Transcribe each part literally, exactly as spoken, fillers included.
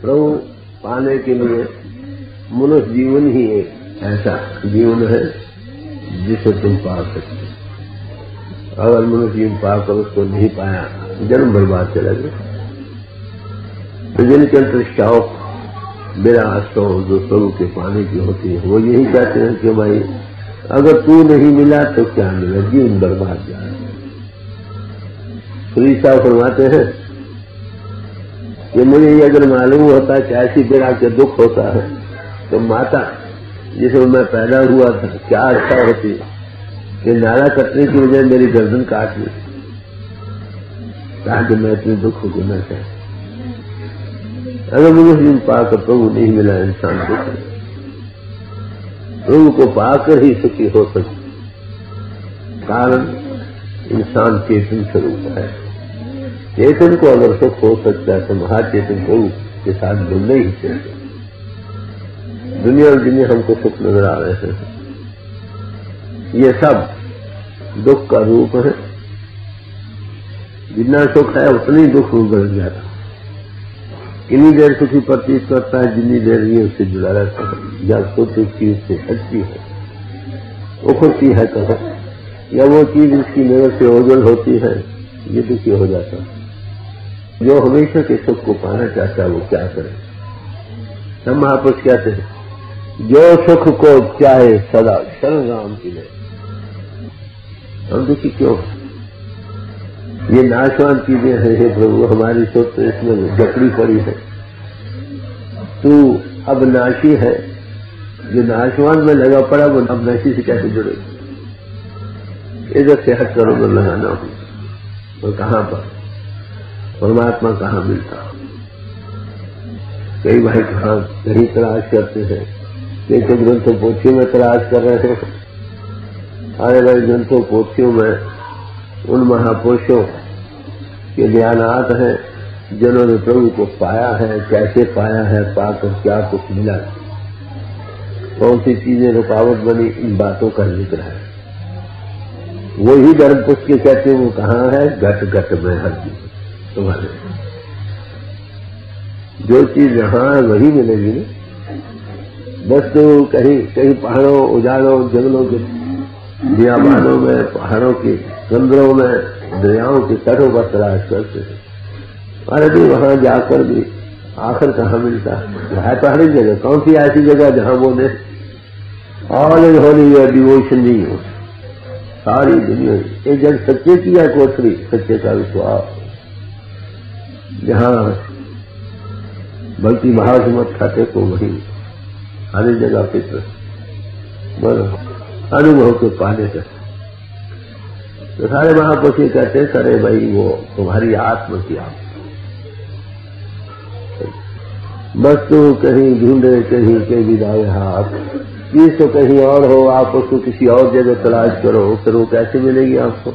प्रभु पाने के लिए मनुष्य जीवन ही एक ऐसा जीवन है जिसे तुम पा सकते। अगर मनुष्य जीवन पाकर उसको नहीं पाया, जन्म बर्बाद चला गया। तो जिनके अंतर शौक विरासों जो प्रभु के पाने की होती है, वो यही कहते हैं कि भाई अगर तू नहीं मिला तो क्या मिला, जीवन बर्बाद जा रहा है। श्री साहब फरमाते हैं कि मुझे ये अगर मालूम होता कि ऐसी बिरा के दुख होता है तो माता जिसमें मैं पैदा हुआ था क्या अच्छा होती कि नाला कटने की वजह मेरी गर्दन काट ली, ताकि मैं इतने दुख को न चाहे। अगर मुझे दिन पाकर प्रभु नहीं मिला, इंसान दुख है। प्रभु को पाकर ही सुखी हो सकते, कारण इंसान चेतन स्वरूप है। चेतन को अगर सुख हो सकता है तो महाचेतन प्रभु के साथ जुड़ने ही चाहिए। दुनिया और जिन्हें हमको सुख नजर आ रहे हैं, ये सब दुख का रूप है। जितना सुख है उतनी ही दुख में बढ़ जाता। कितनी देर सुखी प्रतीत करता है जितनी देर ये उससे जुड़ा रहता है। जब सुख चीज से हटती है वो खुशी है कहा, या वो चीज इसकी नजर से ओझल होती है, ये दुखी हो जाता है। जो हमेशा के सुख को पाना चाहता है वो क्या करे। हम महापुरुष कहते हैं जो सुख को चाहे सदा शरण राम की ले। हम दुखी क्यों? ये नाशवान चीजें हैं। हे प्रभु हमारी सोच तो इसमें जकड़ी पड़ी है। तू अब नाशी है, जो नाशवान में लगा पड़ा वो अब नाशी से कैसे जुड़े? इधर से हट करो तो लगाना हो तो कहां पर परमात्मा कहां मिलता? कई भाई कहां कहीं तलाश करते हैं, कई तो ग्रंथों पोथियों में तलाश कर रहे हैं। आने वाले ग्रंथों पोथियों में उन महापुरुषों के बयानात हैं जिन्होंने प्रभु को पाया है, कैसे पाया है, पाकर क्या कुछ मिला, कौन सी चीजें रुकावट बनी, इन बातों का जिक्र है। वही धर्म पुस्तक के कहते हैं वो कहाँ है? घट घट में हर चीज तुम्हारे। जो चीज यहाँ है वही मिलेगी ना। बस तो कहीं कहीं पहाड़ों उजाड़ों जंगलों के बियाबानों में, पहाड़ों के कंदरों में, दरियाओं के तटों पर तलाश करते हैं। अरे भी वहां जाकर भी आखिर कहाँ मिलता है? पहाड़ी जगह कौन सी ऐसी जगह जहां वो ने ऑल इन होली डिवोशन नहीं हो। सारी दुनिया एक जन सच्चे की है कोठरी, सच्चे का विश्वास, जहां बल्कि महासमत खाते को वही सारी जगह पित्र अनुभव के पाने का। तो सारे महापुरुष कहते करे भाई वो तुम्हारी आत्मा की आप बस तो कहीं ढूंढे कहीं के विदाए हाथ, चीज तो कहीं और हो, आप उसको किसी और जगह तलाश करो, फिर वो कैसे मिलेगी आपको?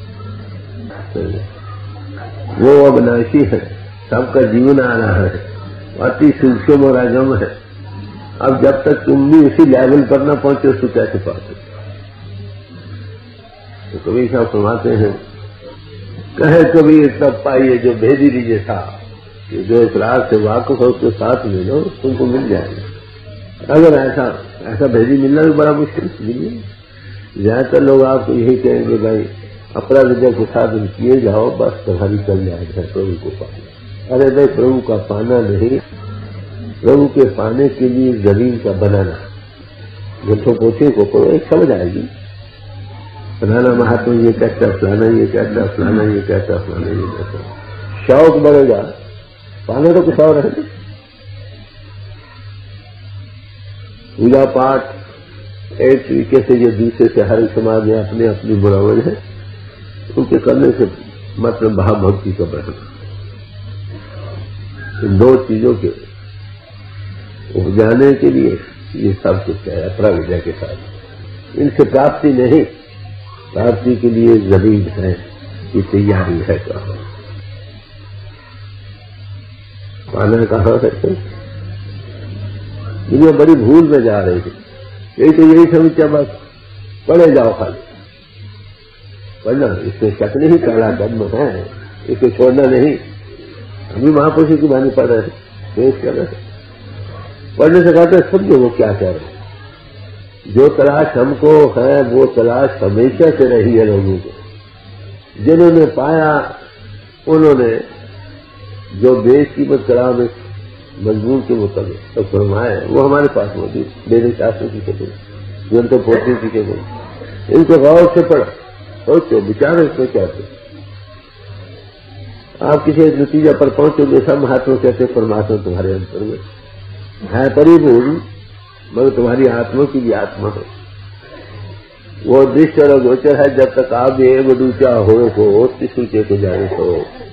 वो अविनाशी है, सबका जीवन आ रहा है, अति सूक्ष्म और अगम है। अब जब तक तुम भी उसी लेवल पर न पहुंचे उसको कैसे पा सकते? तो कबीर साहब फरमाते हैं, कहे कबीर तब पाइए जो भेदी लीजिए था, कि जो इस रात से वाकिफ हो उसके साथ ले लो, तुमको मिल जाएगा। अगर ऐसा ऐसा भेदी मिलना भी बड़ा मुश्किल है। ज्यादातर लोग आपको यही कहेंगे भाई अपना विद्या के साथ किए जाओ, बस तुम्हारी चल जाएगा प्रभु को पाना। अरे भाई प्रभु का पाना नहीं, प्रभु के पाने के लिए जमीन का बनाना। ग्रंथों पोथियों को पढ़ो, एक समझ आएगी। फलाना महात्मा ये कहता, फलाना ये कहता, फलाना ये कहता, फलाना ये कहता। शौक बढ़ेगा, पाने तो कुछ और है। पूजा पाठ एक तरीके से जो दूसरे से हर समाज में अपने अपनी बुरावल है, उनके करने से मतलब भाव भक्ति का बढ़ना। इन दो चीजों के उपजाने के लिए ये सब कुछ है अपरा विद्या के साथ। इनसे प्राप्ति नहीं, प्राप्ति के लिए जमीन है, ये तैयारी है। कहा पाना कहाँ है? दुनिया बड़ी भूल में जा रही है। यही तो यही समझा बस पढ़े जाओ, खाली पढ़ना, इसमें शक नहीं, पहला कदम है, इसे छोड़ना नहीं। अभी महापुरुषों की वाणी पढ़ रहे हैं, पेश कर रहे। पढ़ने से कहते समझो वो क्या कह रहे हैं। जो तलाश हमको है वो तलाश हमेशा से रही है लोगों को। जिन्होंने पाया उन्होंने जो बेकीमत कराम मजबूर के मुताबिक तो फरमाए वो हमारे पास मौजूद, मेरे शास्त्र की केवल ग्रंथ पोथी की केवल। इनको गौर से पढ़ो, सोचो, विचारो इसमें क्या थे। आप किसी एक नतीजा पर पहुंचोगे। सब महात्मा कहते परमात्मा तुम्हारे अंतर में है परिपूर्ण, मगर तुम्हारी आत्मा की भी आत्मा है। वो दृश्य और गोचर है। जब तक आप एक दूचा हो को सूचे को जाए तो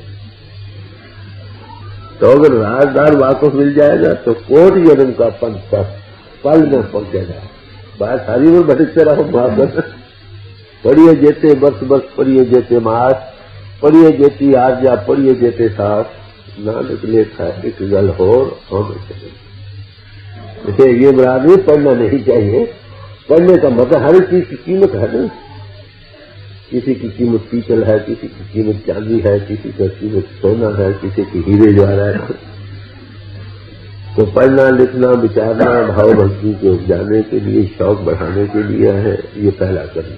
तो अगर राजदार वाकफ मिल जाएगा तो कोट जन्म का पंथ तक पल में पहुंचेगा। बात सारी में भटकते रहो। महाभर पढ़िए जेते बस बस पढ़िए जेते मास, पढ़िए जेती आज्ञा पढ़िए जेते सास, नानक लेखा एक गल हो होने चाहिए। इसे ये मुराद नहीं पढ़ना नहीं चाहिए। पढ़ने का मतलब हर चीज की कीमत है ना। किसी की कीमत पीतल है, किसी की कीमत चांदी है, किसी का कीमत सोना है, किसी की हीरे ज्वाहरात है। तो पढ़ना लिखना विचारना भाव भक्ति के उपजाने के लिए, शौक बढ़ाने के लिए है, ये पहला कदम।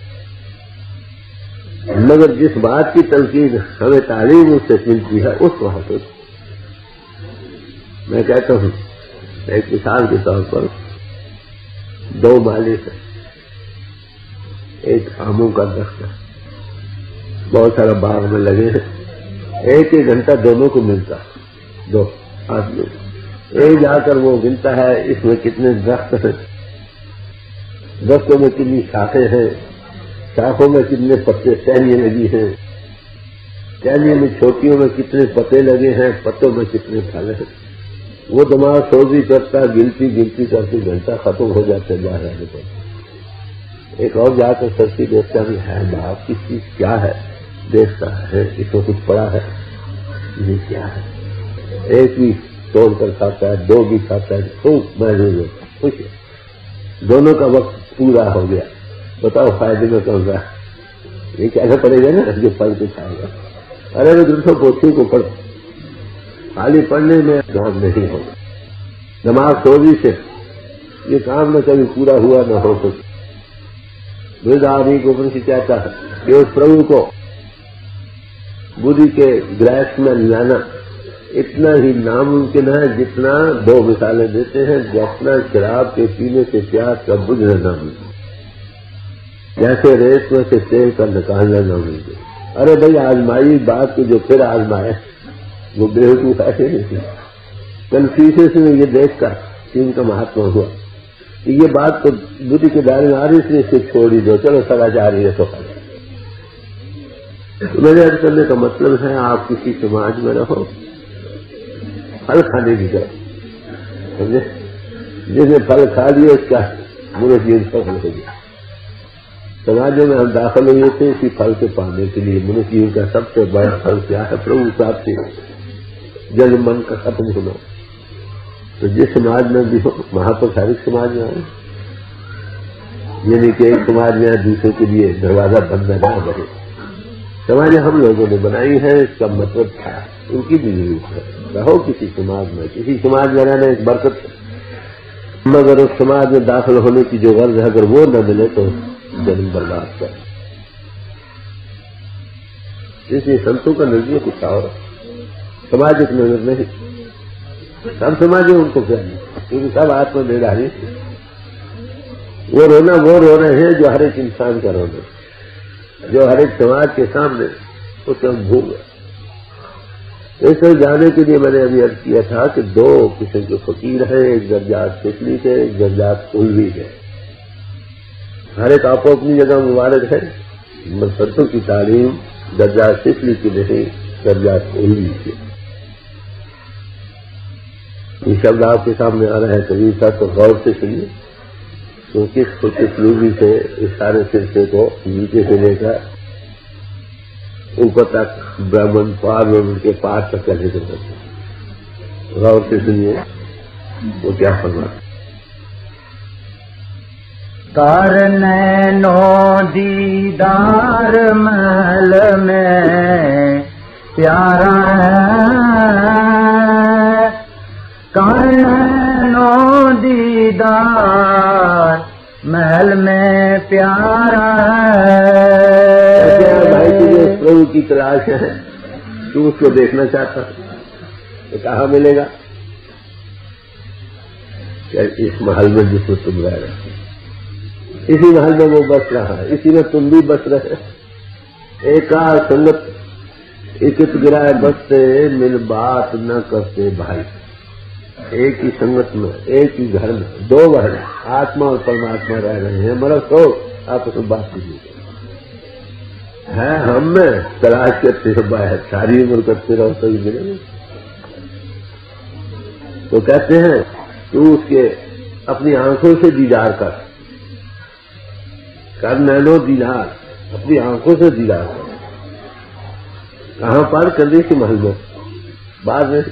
मगर जिस बात की तलकीन हमें तालीम उससे मिलती है उस वहां पर मैं कहता हूं, एक मिसाल के तौर पर दो मालिक है, एक आमों का दरख्त है, बहुत सारा बाग में लगे हैं। एक ही घंटा दोनों को मिलता, दो आदमी। एक जाकर वो गिनता है इसमें कितने दरख्त हैं, दरख्तों में कितनी शाखें हैं, शाखों में कितने पत्ते टहनियां लगी हैं, टहनियों में छोटियों में कितने पत्ते लगे हैं, पत्तों में कितने फल हैं। वो दिमाग सोजी करता, गिनती गिनती करती घंटा खत्म हो जाता बाहर आने पर। एक और जाकर सस्ती देखता भी है बाप की चीज क्या है, देखता है इसको कुछ पड़ा है, ये क्या है। एक भी तोड़ कर खाता है, दो भी खाता है, खूब महसूस होता, खुश है। दोनों का वक्त पूरा हो गया। बताओ फायदे में कौन रहा? ये कैसा पड़ेगा ना जो फल के खाएगा। अरे वो दूसरों पोथी को पढ़, खाली पढ़ने में काम नहीं होगा। दिमाग सोजी से ये काम न कभी पूरा हुआ न हो सके। वृद्ध आदमी को उपनिषद कहता है कि उस प्रभु को बुद्धि के ग्रैस में लाना इतना ही नामुमकिन है जितना दो मिसालें देते हैं, जितना शराब के पीने से प्यास का बुझना नामुमकिन, जैसे रेत में से तेल का निकालना नामुमकिन। अरे भाई आजमाई बात को जो फिर आजमाए वो बेवकूफ ऐसे नहीं। कन्फ्यूशियस ने ये देखकर कि उनका महात्मा हुआ कि ये बात तो बुद्धि के दायरे में आ रही, इसलिए इसे छोड़ ही दो, चलो सदाचार ही है तो मेरे अर्ज करने का मतलब है आप किसी समाज में रहो, फल खाने की जाओ, समझे? जिसने फल खा लिया उसका बुरे जीवन सफल हो गया। समाजों में हम दाखिल हुए थे इसी फल के पाने के लिए। मनुष्य जीवन का सबसे बड़ा फल क्या है? प्रभु प्राप्ति, जल मन का खत्म होना। तो जिस समाज में भी हो, महाप्रसारिक समाज में आए, यानी कि एक समाज में दूसरे के लिए दरवाजा बंद न रहे। समाज हम लोगों ने बनाई है, इसका मतलब था उनकी भी जरूरत है। रहो किसी समाज में, किसी समाज में रहना एक बरकत है, मगर उस समाज में दाखिल होने की जो गर्ज है अगर वो न मिले तो जन्म बर्बाद कर। इसलिए संतों का नजरिया कुछ और, सामाजिक नजर नहीं। सब समाज है उनको क्या नहीं, क्योंकि सब आत्मा दे डाली। वो रोना वो रो रहे हैं जो हर एक इंसान का रोना, जो हर एक समाज के सामने उसका भूल है। इस तरह जाने के लिए मैंने अभी अर्ज किया था कि दो किस्म के फकीर हैं, एक दर्जात सिफली के, एक दर्जात उल्वी के। हर एक आपको अपनी जगह मुबारक है। संतों की तालीम दर्जात सिफली की नहीं, दर्जात उल्वी की। ये शब्द आपके सामने आ रहा है कभी सा तो गौर से सुनिए, क्योंकि कुछ लूबी से इस सारे सिलसिले को नीचे से लेकर ऊपर तक ब्राह्मण पार और उनके पार तक कैसे कर सकते। गौर से सुनिए वो क्या फरमा। तार नैनो दीदार महल में प्यारा है, दीदार महल में प्यारा है। भाई तुझे प्रभु की तलाश है, तू उसको देखना चाहता तो कहाँ मिलेगा? क्या इस महल में जिसमें तुम रह रहे हो, इसी महल में वो बस रहा है, इसी में तुम भी बस रहे। एकार संगत एकित गिराए बसते मिल बात न करते भाई। एक ही संगत में, एक ही घर में दो घर आत्मा और परमात्मा रह रहे हैं, मगर तो आपस में बात नहीं है। हम में तलाश करते हो है, सारी उम्र करते रहो तो ही मिलेंगे। तो कहते हैं तू उसके अपनी आंखों से दीदार कर, कर नैनो दीदार, अपनी आंखों से दीदार कर। कहाँ पर? कंदी के महल में, बाद में।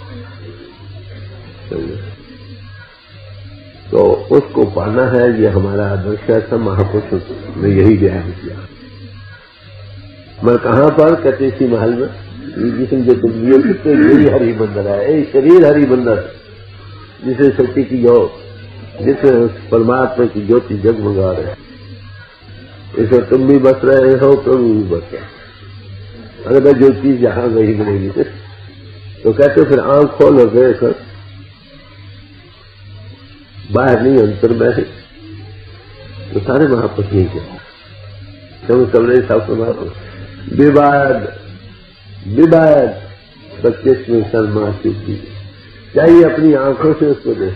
तो उसको पाना है, ये हमारा आदर्श है। सब महापुरुष ने यही बयान किया। मैं कहाँ पर? कहते इसी महल में, जिसमें जो तुम ये कितने यही हरि बंदर है, ये शरीर हरि बंदर, जिसे शक्ति की जो, जिसे परमात्मा की ज्योति जगमगा रहे, इसे तुम भी बस रहे हो, प्रभु भी बस रहे। अरे भाई जो चीज यहाँ वही मिलेगी। तो कहते फिर आंख खोल और देख, बाहर नहीं अंतर में है। तो सारे महापुरुष नहीं किया, सब सबने सब महापुरुष विवाद विवाद पच्चीस में शर्मा चुकी चाहिए, अपनी आंखों से उसको देख।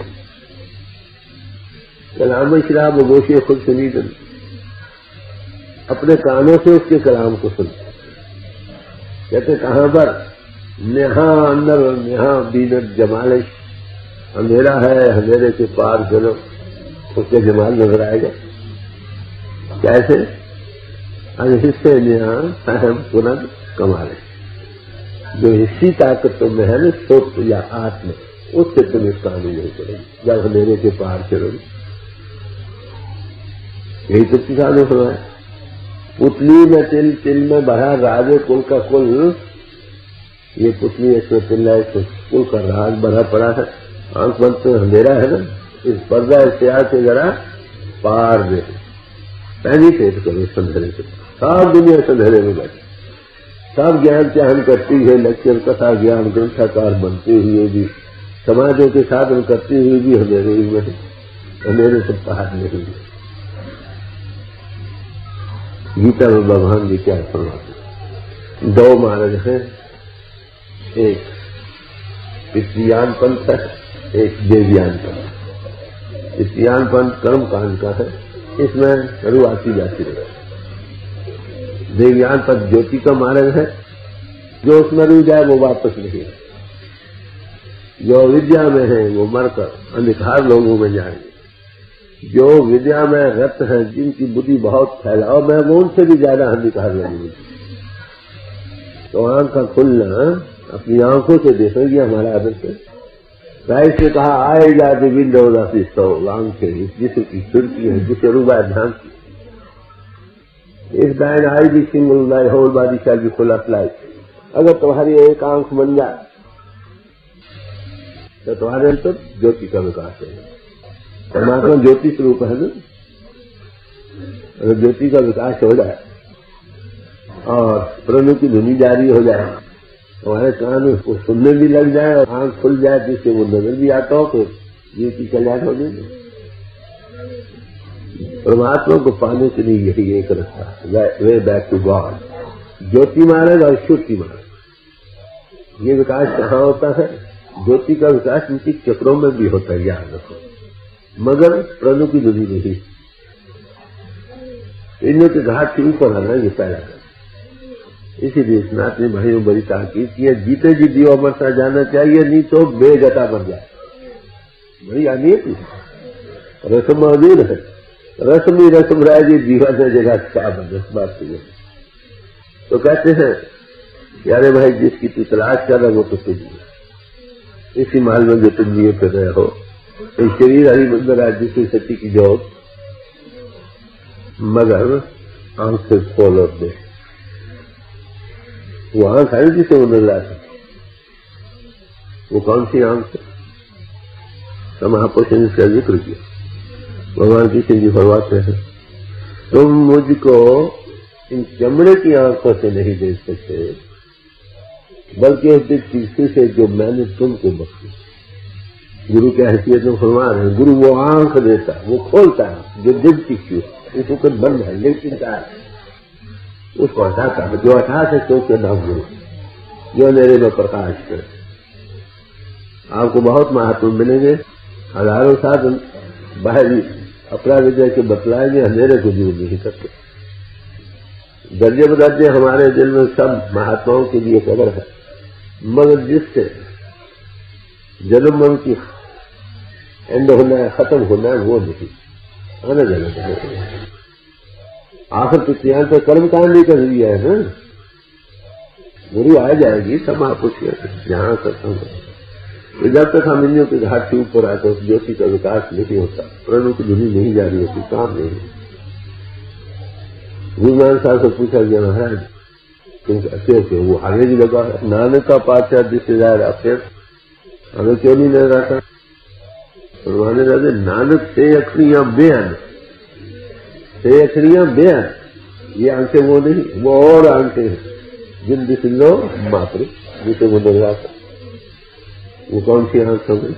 कलाम शराब गोशे खुद सुनी दन, अपने कानों से उसके कलाम को सुन। कहते कहाँ पर? नेहा अंदर नेहा बीनत जमालिश, अंधेरा है, अंधेरे के पार चलो, उसके जमाल नजर आएगा। कैसे? अनहिस्से नेहा सहम पुनः कमालिश, जो हिस्सी ताकत तुम में है ना, सोच या आत्मा, उससे तुम इसका अनुभव नहीं करोगे जब अंधेरे के पार चलोगे। यही तो किसानों को है। पुतली में तिल, तिल में भरा राजे कुल का कुल, ये पुतली इसमें तिल है, इसमें कुल का राज भरा पड़ा है। आंख बंद तो अंधेरा है ना, इस पर्दा इख्तियार से जरा पार दे, पहली पेट करो इस अंधेरे से। सब दुनिया इस अंधेरे में बैठे, सब ज्ञान चाहन करती है, लेक्चर कथा ज्ञान ग्रंथाकार बनते हुए भी, समाजों के साधन करती हुई भी अंधेरे में, अंधेरे से पार नहीं है। गीता में भगवान जी क्या फरमाते? दो मार्ग हैं, एक पितृयान पंथ है, एक देवयान पंथ। पितृयान पंथ कर्म कांड का है, इसमें शुरू आती जाती रहे। देवयान पंथ ज्योति का मार्ग है, जो उसमें रुक जाए वो वापस नहीं है। जो विद्या में है वो मरकर अंधकार लोगों में जाएंगे। जो विद्या में रत हैं, जिनकी बुद्धि बहुत फैलाव में, वो उनसे भी ज्यादा अंधकार लगेगी। तो आंख का खुलना, अपनी आंखों से देखेंगे हमारा आदर्श है। राय से कहा आए जाती विंडोदासी सौ आंख से, जिसकी खिड़की है, जिसे रूबा ध्यान की। इस दायन आई भी single eye whole body shall be full of light. अगर तुम्हारी एक आंख बन जाए तो तुम्हारे अंदर ज्योति का विकास है। परमात्मा ज्योति स्वरूप है ना, अगर ज्योति का विकास हो जाए और प्रणु की धुनी जारी हो जाए, तुम्हारे कान उसको सुनने भी लग जाए और आंख खुल जाए, जिससे वो नजर भी आता हो, तो ये की कल्याण हो जाएगी। परमात्मा को पाने के लिए यही एक रास्ता है, वे बैक टू गॉड। ज्योति मार्ग और श्रुति मार्ग, ये विकास कहाँ होता है? ज्योति का विकास उनकी चक्रों में भी होता है, याद रखो, मगर प्रणु की धुनी नहीं। इनमें के घाट से ऊपर आना ये पहला है। इसीलिए सनातनी भाइयों बड़ी ताकीद की है, जीते जी दियो अमरता जाना चाहिए, नहीं तो बेगता बन जाए। बड़ी अनियत रस्म मौजूद है, रस्म ही रस्म राय जी जीवन है जगह क्या बन बात है। तो कहते हैं यारे भाई, जिसकी तू तलाश कर रहा वो तो तुझ इसी माल में जो तुम लिए कर रहे हो, इस शरीर हरि मंदिर राज्य से सती की जोत, मगर आंख से खोल और दे। वो आंख है जिसे वो नजर आता, वो कौन सी आंख है? तो महापुरुष ने इसका जिक्र किया। भगवान कृष्ण जी फरमाते हैं, तुम मुझको इन चमड़े की आंखों से नहीं देख सकते, बल्कि उस दृष्टि से जो मैंने तुमको बख्शी। गुरु की हैसियत में फरमा रहे हैं, गुरु वो आंख देता है, वो खोलता है जो दृष्टि की उसको कुछ बंद है, लेकिन क्या है उसको हटाता है, जो हटा सकते उसके नाम गुरु, जो मेरे में प्रकाश करे। आपको बहुत महात्मा मिलेंगे, हजारों साधन बाहरी अपना विजय के बतलाएंगे, अंधेरे को दूर नहीं करते। दर्जे बदर्जे हमारे दिल में सब महात्माओं के लिए कदर है, मगर जिससे जन्म मन की एंड होना है, खत्म होना है, वो नहीं आना जाना चाहिए। आखिर तो यहाँ तो कर्म कांड ही कर दिया है ना, गुरु आ जाएगी सब महापुरुष यहाँ करता हूँ। तो जब तक हम इंद्रियों के घाट के ऊपर आते उस ज्योति का विकास नहीं होता, प्रणों की धुनी नहीं जा रही होती, काम नहीं। गुरु नानक साहब से पूछा गया, महाराज तुम अच्छे से वो आगे भी लगा है, नानक का पाचा रिश्तेदार आपसे हमें क्यों नहीं लग रहा था? फरमाने लगे, नानक से अखरियां बेअन, से अखरियां बेअन, ये आंखें वो नहीं, वो और आंखें हैं जिन दिशो मात्र जिसे वो लग रहा था। वो कौन सी आंख हो गई?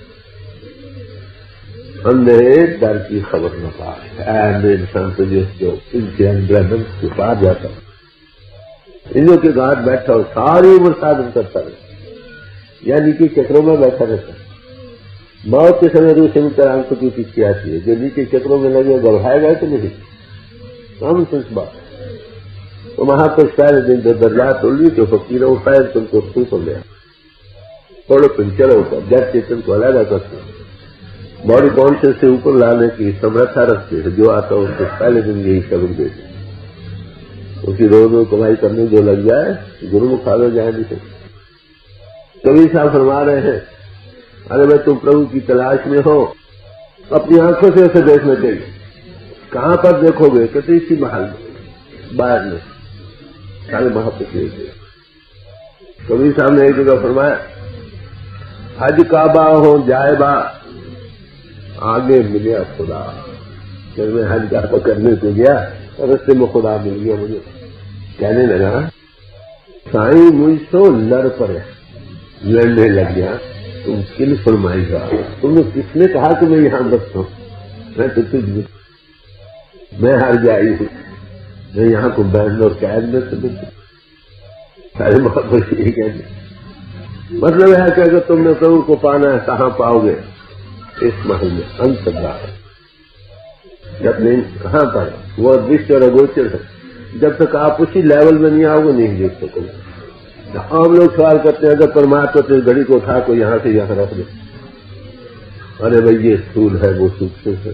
अंधे डर की खबर न पाए, इंसान तो जो इनके अंदर के पार जाता, इंद्रियों के घाट बैठा हो, सारी उम्र साधन करता रहे, यानी कि चक्रों में बैठा रहता। मौत के समय रूप से मिलकर आंखों की पीछे आती है, जो नीचे चक्रों में लगे गढ़ाएगा कि नहीं, कॉमन सेंस बात। तो महापुरुष पहले दिन तो दर्जा तोड़ ली, तो फकीर उठाए तुमको स्कूल पर गया, थोड़े पिंचर होता, जब चेतन को अलग करते, बॉडी कॉन्शियस से ऊपर लाने की समर्था रखते हैं। जो आता है उसको पहले दिन यही सबक देते, उसकी रोज रोज कमाई करने जो लग जाए, गुरुमुख आगे जाए नहीं सकते। कभी साहब फरमा रहे हैं, अरे भाई तुम प्रभु की तलाश में हो, अपनी आंखों से उसे देखना चाहिए। कहां पर देखोगे? कहते इसी महल में, बाहर में, सारे महापुरुष। कभी साहब ने एक जगह फरमाया, हज काबा हो जाए बा आगे मिले खुदा। जब मैं हज काबा करने को गया और रस्ते में खुदा मिल गया, मुझे कहने लगा, साईं मुझसे लड़ पड़े, लड़ने लग गया, तुम किन फरमाएगा? तुमने किसने कहा कि मैं यहां बसता हूं? मैं तो तुझ मैं हार जाई हूं, मैं यहां को बैठ और कैद में समझ। सारे महापुरुष यही कहते, मतलब है कि अगर तुमने प्रभु को पाना है, कहां पाओगे? इस महल में, अंत द्वार। जब नहीं कहां पर वो दृश्य और अगोचर है, जब तक आप उसी लेवल में नहीं आओगे नहीं देख सकोगे। आम लोग सवाल करते हैं, अगर परमात्मा तो इस घड़ी को उठा को यहां से यहां रख दे, अरे भाई ये स्थूल है, वो सूक्ष्म है।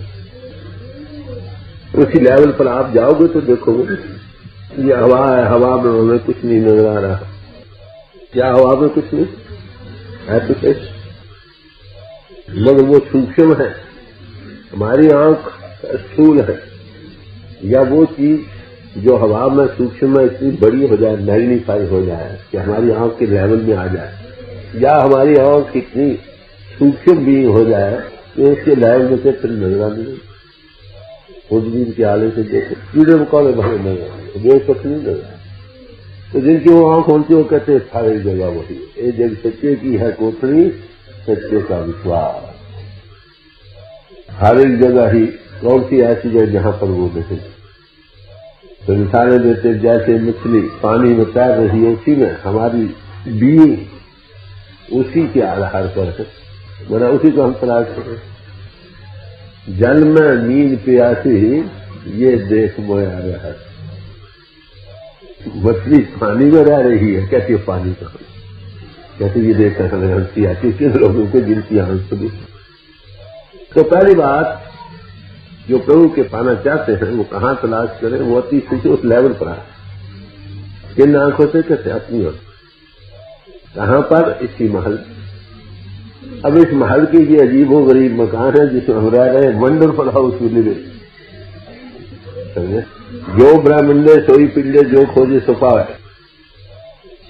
उसी लेवल पर आप जाओगे तो देखोगे ये हवा है, हवा में हमें कुछ नहीं नजर आ रहा। क्या हवा में कुछ नहीं है? तो कैसे? मगर वो सूक्ष्म है, हमारी आंख स्थूल है। या वो चीज जो हवा में सूक्ष्म है इतनी बड़ी हो जाए, मैग्नीफाई हो जाए कि हमारी आंख के लेवल में आ जाए, या हमारी आंख इतनी सूक्ष्म भी हो जाए कि उसके लेवल में से फिर नजर आने खुदबीन के आले से देखो, कीड़े मकोड़े भरे नजर देख कुछ नहीं नजर। तो जिनकी वो आंख होती है वो कहते हैं सारी जगह वही, ये जग सच्चे की है कोठरी, सच्चे का विश्वास। हर एक जगह ही कौन सी ऐसी जगह जहां पर वो देखे। तो मिसालें देते, जैसे मछली पानी में तैर रही है, उसी में हमारी बीइंग उसी के आधार पर है, मेरा उसी को हम तलाश करें। जल में नींद प्यासी ये देख मोया रहा है, मछली पानी में रह रही है, कहती है पानी का, कहती ये देखकर हमें हंसी आती है लोगों को जिनकी हंस भी। तो पहली बात जो प्रभु के पाना चाहते हैं वो कहां तलाश करें? वो अति स्थिति उस लेवल पर आए, किन आंखों से? कहते अपनी ओर। कहां पर? इसी महल। अब इस महल की ये अजीबो गरीब मकान है जिसमें हम रह रहे हैं, वंडरफुल हाउस भी लिवे। समझे? जो ब्रह्मंडे सोई पिंडे जो खोजे सुपा है,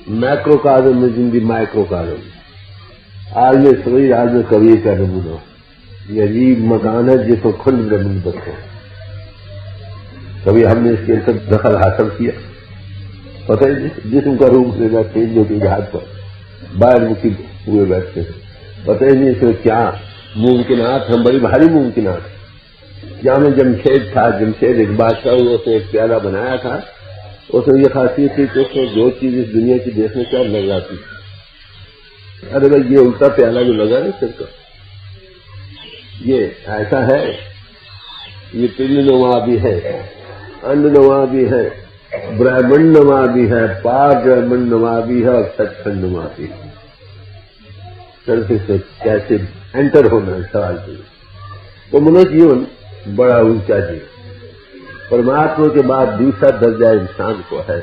मैक्रोकाजम में जिंदगी माइक्रोकाजम। आज में सोई, आज में कवि का नमूना। ये अजीब मकान है जिसको खुद ब्रह्म बसते हैं। कभी हमने इसके अंदर दखल हासिल किया? पता है जिसम का रूप से बैठते हैं जो कि जहाज पर बाहर मुखी हुए बैठते हैं, पता ही नहीं इसमें क्या मुमकिनात हम, बड़ी भारी मुमकिनात। जहाँ में जमशेद था, जमशेद एक बादशाह हुआ, उसने एक प्याला बनाया था। उसमें यह खासियत थी कि उसको जो चीज इस दुनिया की देखने क्या लग जाती। अरे भाई ये उल्टा प्याला जो लगा ना सिर का, ये ऐसा है, ये पिंडनुमा भी है, अन्ननुमा भी है, ब्राह्मणनुमा भी है, पार ब्राह्मणनुमा भी है और सचखंडनुमा भी है। चलते से कैसे एंटर होना है सवाल के। तो मनुष्य जीवन बड़ा ऊंचा जीवन, परमात्मा के बाद दूसरा दर्जा इंसान को है।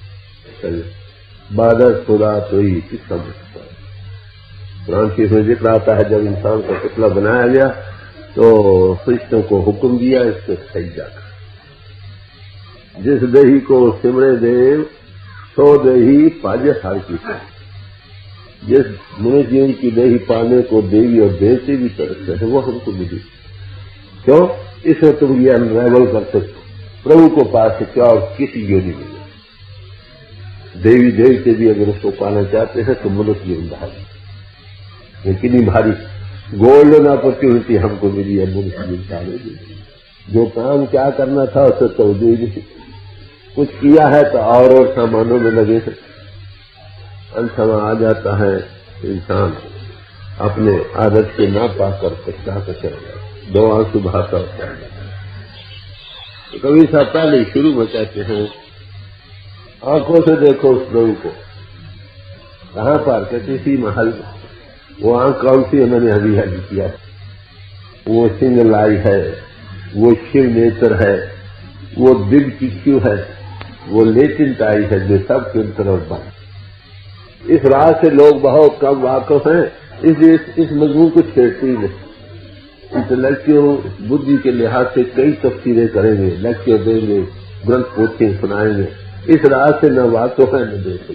बादर खुदा तो ही किसका मुझका कुरान की इसमें जिक्र आता है, जब इंसान का पुतला बनाया गया तो फरिश्तों को हुक्म दिया इसको सजदा कर। जिस देही को सिमरे देव सो देही पाजे हार की। जिस मनुष्य जीवन की देही पाने को देवी और देवते भी तरसते हैं वो हमको मिली। क्यों? इसमें तुम ये अनरेवल कर सकते, प्रभु को पा सकते और किसी योनि में। देवी देवते भी अगर उसको पाना चाहते हैं तो मनुष्य जीवन भारी, लेकिन ही भारी गोल्डन अपॉर्चुनिटी हमको मिली है मनुष्य जीवन पाने। जो काम क्या करना था उसे तो नहीं, कुछ किया है तो और और सामानों में लगे थे। अंत समय आ जाता है इंसान अपने आदत के ना पाकर पछता कर चल जाए, दो आंसू बहाता होता है। तो कभी सा पहले शुरू में कहते हैं आंखों से देखो उस प्रभु को। कहां पर? कहते इसी महल में। वो आंख कौन सी उन्होंने अभी हल किया? वो सिंगल आई है, वो शिव नेत्र है, वो दिव्य चिक्यू है, वो लेटेंट आई है जो सब के तरफ बन। इस राह से लोग बहुत कम वाकिफ हैं, इसलिए इस, इस मजमून को छेड़ते ही नहीं। इंटेलेक्चुअल बुद्धि के लिहाज से कई तफसीरें करेंगे, लेक्चर देंगे, ग्रंथ पोथी सुनाएंगे, इस राह से न वाकिफ है न देख।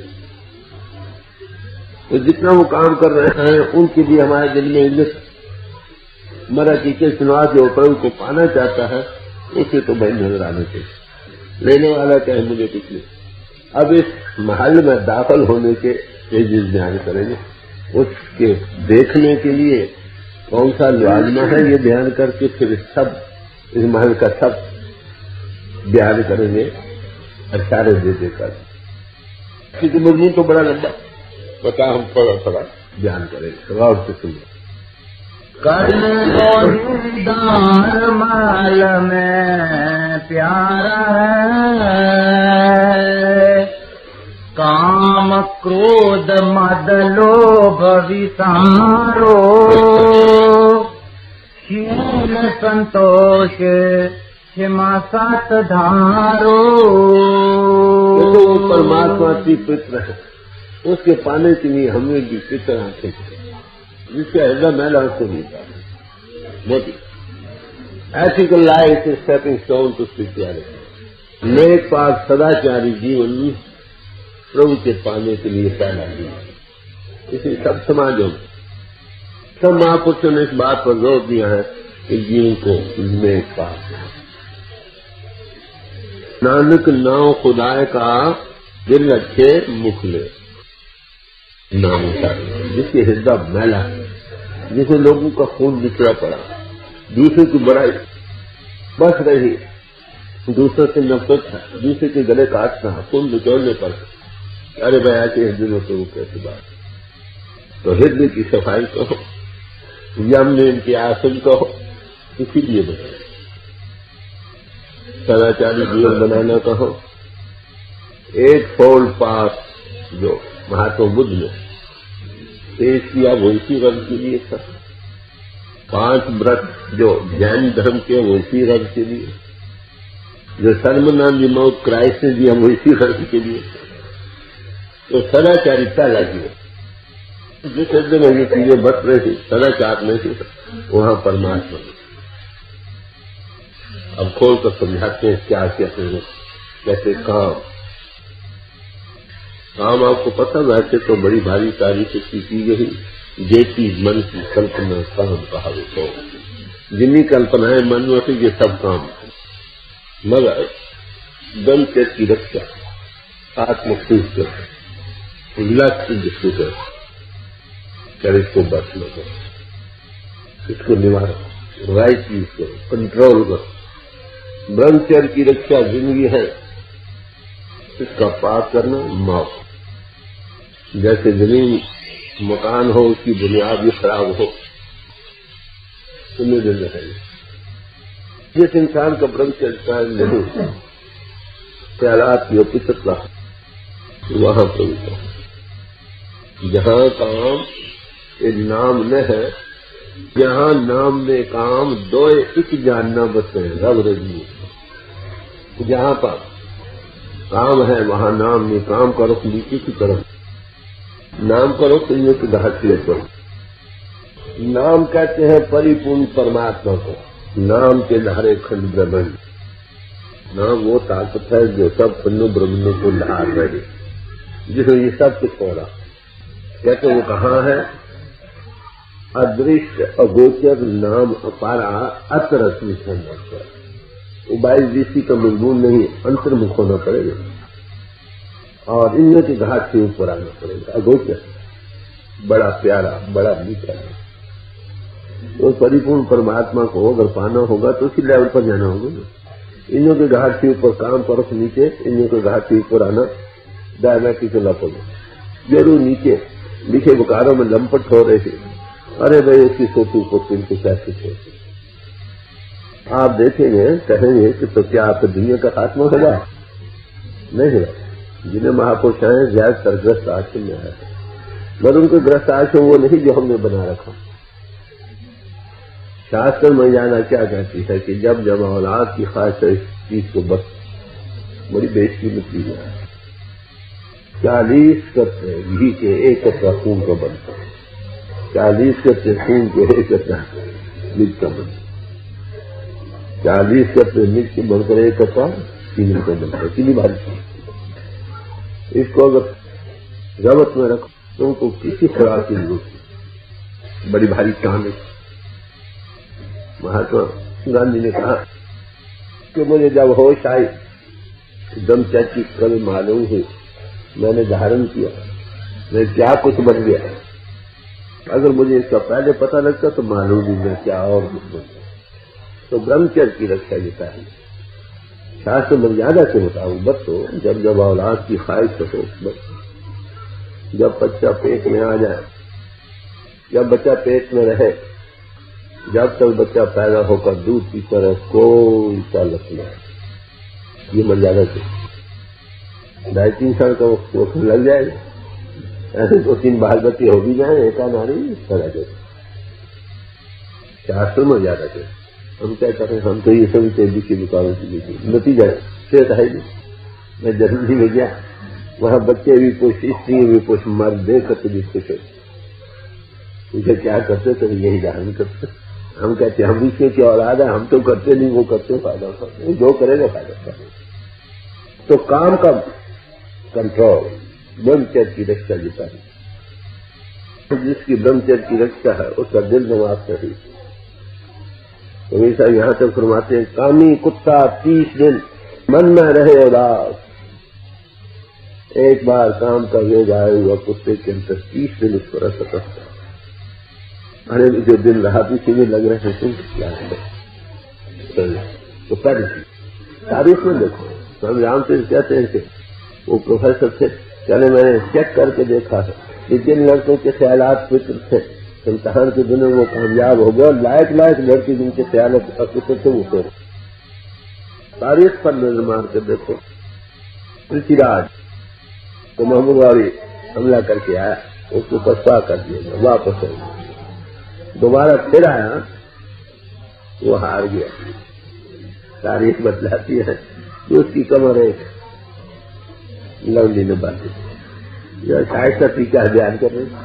तो जितना वो काम कर रहे हैं उनके लिए हमारे दिल में इज्जत मरा की के सुना जो प्रभु को पाना चाहता है उसे तो भाई नजर आने चाहिए। लेने वाला चाहे मुझे कुछ नहीं। अब इस महल में दाखिल होने के तेजिस ध्यान करेंगे, उसके देखने के लिए कौन सा लाजमा है ये ध्यान करके फिर सब इस महल का सब ध्यान करेंगे इशारे दे देकर। क्योंकि मजमून तो बड़ा लंबा पता, हम थोड़ा थोड़ा ध्यान करेंगे, गौर से सुनिए। कर्म दार माल में प्यारा है, काम क्रोध मद लोभ विसारो, शील संतोष क्षमा सत धारो। तो वो परमात्मा की पुत्र है, उसके पाने के लिए हमें भी पितर आंखें, जिसका हृदय मैला उसको मिलता है। मोदी ethical life is stepping stone to spirituality. नेक पाक सदाचारी जीवन प्रभु के पाने के लिए पहला जीवन। इसी सब समाजों में सब महापुरुषों ने इस बात पर जोर दिया है कि जीवन को नेक पाक है। नानक नाव खुदाए का दिल अच्छे मुख ले नाम चाहिए, जिसके हृदय मैला है, जिसे लोगों का खून निकला पड़ा, दूसरे की बड़ाई बस रही, दूसरे से नफरत है, दूसरे के गले काटना, खून निचोड़ने पर। अरे भाई आके हृदय में तो कैसी बात। तो हृदय की सफाई कहो, यम इनके आसन कहो, इसीलिए बताए सदाचारी जीवन बनाना कहो। एक फोल्ड पास जो महात्मा बुद्ध ने पेश किया वो इसी रंग के लिए था। पांच व्रत जो जैन धर्म के वो इसी रंग के लिए, जो सर्वनाम मौत क्राइस्ट ने दिया वो इसी रंग के लिए। तो सदाचारिता लगी, जिस हृदय में ये चीजें बच रही थी सदाचार में थी, वहां परमात्मा। अब खोल कर समझाते हैं क्या कहते हैं। जैसे काम काम आपको पता, वैसे तो बड़ी भारी तारीफ इसकी की गई। जेती मन की कल्पना काम कहा तो जिन्नी कल्पनाएं मन में होती ये सब काम है, मगर ब्रह्मचर्य की रक्षा, आत्मशुद्ध लक्ष्य जिसको कर इसको बस न करो, इसको निवारो, राइट यूज करो, कंट्रोल करो। ब्रह्मचर्य की रक्षा जिंदगी है, इसका पार करना मौत। जैसे जमीन मकान हो, उसकी बुनियाद भी खराब हो, सुनने देना है। जिस इंसान का ब्रह्मचर्य कायम नहीं, ख्यालात की अपिसता वहां प्रभु जहां काम एक नाम न है, जहां नाम में काम दो एक जानना बस है, रब रजनी। जहां पर काम है वहां नाम में, काम करो नीचे की तरफ, नाम करो तो ये तो घाटिए करो। नाम कहते हैं परिपूर्ण परमात्मा को, नाम के धारे खंड ब्रह्मांड। नाम वो ताकत है जो सब खंडों ब्रह्मांडों को धार रहे, जिसमें ये सब कुछ हो रहा। कहते वो कहाँ है? अदृश्य अगोचर नाम अपारा अतरत्न संग। वो बाईस दृष्टि का मजबूर नहीं, अंतर्मुख होना पड़ेगा और इनमें के घाट से ऊपर आना पड़ेगा। अगोचर बड़ा प्यारा, बड़ा मीठा है। तो परिपूर्ण परमात्मा को अगर पाना होगा तो उसी लेवल पर जाना होगा ना। इन्हों के घाट से ऊपर काम करो नीचे, इन्हों के घाट से ऊपर आना डायमेटिकल अपोजिट। जरूर नीचे मीठे बुकारों में लंपट हो रहे थे, अरे भाई इसकी सोचू को तुमको कैसे सोचे। आप देखेंगे, कहेंगे कि तो क्या आपकी दुनिया का खात्मा होगा? नहीं होगा। जिन्हें महापुरुष आए ज्यादातर ग्रस्त आश्रम में आए, मगर उनको ग्रस्त आश्रम वो नहीं जो हमने बना रखा। शास्त्र में जाना क्या कहती है कि जब जब औलाद की ख्वाहिश है, इस चीज को बस बड़ी बेशकीमत चीज है। चालीस कट्टे घी के एक कट्टा खून का बनता है, चालीस कट्टे खून के एक कट्टा मिर्च का बनता है, चालीस कट्टे मिर्च बनकर एक कट्टा चीनी का बनता है। चीनी भारी चीज, इसको अगर जबत में रखो तो उनको किसी खुराक की जरूरत नहीं, बड़ी भारी टान है। महात्मा गांधी ने कहा कि मुझे जब होश आई, ब्रह्मचर्य की कल मालूम हुई, मैंने धारण किया, मैं क्या कुछ बन गया। अगर मुझे इसका पहले पता लगता तो मालूम नहीं मैं क्या और कुछ बन गया। तो ब्रह्मचर्य की रक्षा देता है। शास्त्र मर्यादा से बताऊं बस, तो जब जब औलाद की ख्वाहिश हो बस, जब बच्चा पेट में आ जाए, जब बच्चा पेट में रहे, जब तक बच्चा पैदा होकर दूध पीता रहे, कोई ताल्लुक नहीं। ये मर्यादा से ढाई तीन साल का वक्त लग जाएगा, ऐसे दो तीन बाल बच्चे हो भी जाए, एका नारी करा जाए। शास्त्र में ज्यादा थे, हम क्या करें? हम तो ये सभी तेजी की दुकानों की नतीजा शेत है। मैं जरूरी में गया, वहां बच्चे भी कुछ, स्त्री भी कुछ, मर्द देख करके भी खुश हो। मुझे क्या करते तो यही धारण करते। हम कहते हम भी की औलाद है, हम तो करते नहीं, वो करते फायदा उठाते, जो करेगा फायदा उठाते। तो काम का कंट्रोल ब्रह्मचर्य की रक्षा देता है। तो जिसकी ब्रह्मचर्य की रक्षा है उसका दिल नवाज सही। तो ऐसा यहां तक फरमाते हैं, कामी कुत्ता तीस दिन मन में रहे उदास। एक बार काम का वेग आया हुआ कुत्ते के अंदर तीस दिन उस पर असर करता है। अरे जो दिन रात इसी में लग रहे हैं, तुम क्या है? तो पहले तारीख में देखो, स्वामी राम से कहते हैं कि वो प्रोफेसर थे, चले मैंने चेक करके देखा है कि जिन लड़कों के ख्यालात फिक्र थे इम्तहान के दिनों वो कामयाब हो गए, और लायक लायक लड़के जिनके ख्यालात फिक्र थे वो तो तारीख पर नजर मार कर देखो। पृथ्वीराज तो महमूद गौरी हमला करके आया, उसको पछता कर दिया, वापस हो गया, दोबारा फिर आया, वो हार गया। तारीख बदलाती है कि उसकी कमर एक लवली ने बांधी। यह शायद का टीका बयान कर रहे।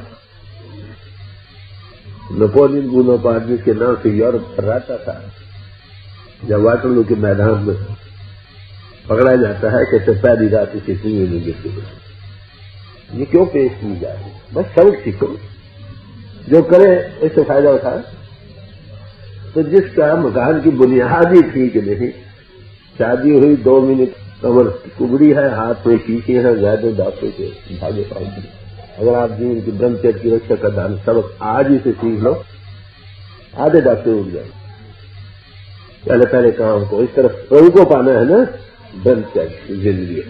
नेपोलियन बोनापार्ट जिसके नाम से यूरोप रहता था, जब वाटरलू के मैदान में पकड़ा जाता है कि पहली रात इसे कुएं में गिरती है। ये क्यों पेश की जा रही? बस सबक सीखो, जो करे इससे फायदा उठाए। तो जिसका मकान की बुनियाद ही ठीक नहीं, शादी हुई दो मिनट कमर कुबड़ी है, हाथ में शीशे है, ज्यादा डॉक्टर के भागे पाएंगे। अगर आप जीवन की ब्रह्मचर्य की रक्षा का दान सबक आज ही से सीख लो, आधे डॉक्टर उठ जाए। पहले पहले काम को इस तरफ प्रभु को पाना है ना, ब्रह्मचर्य जिंदगी।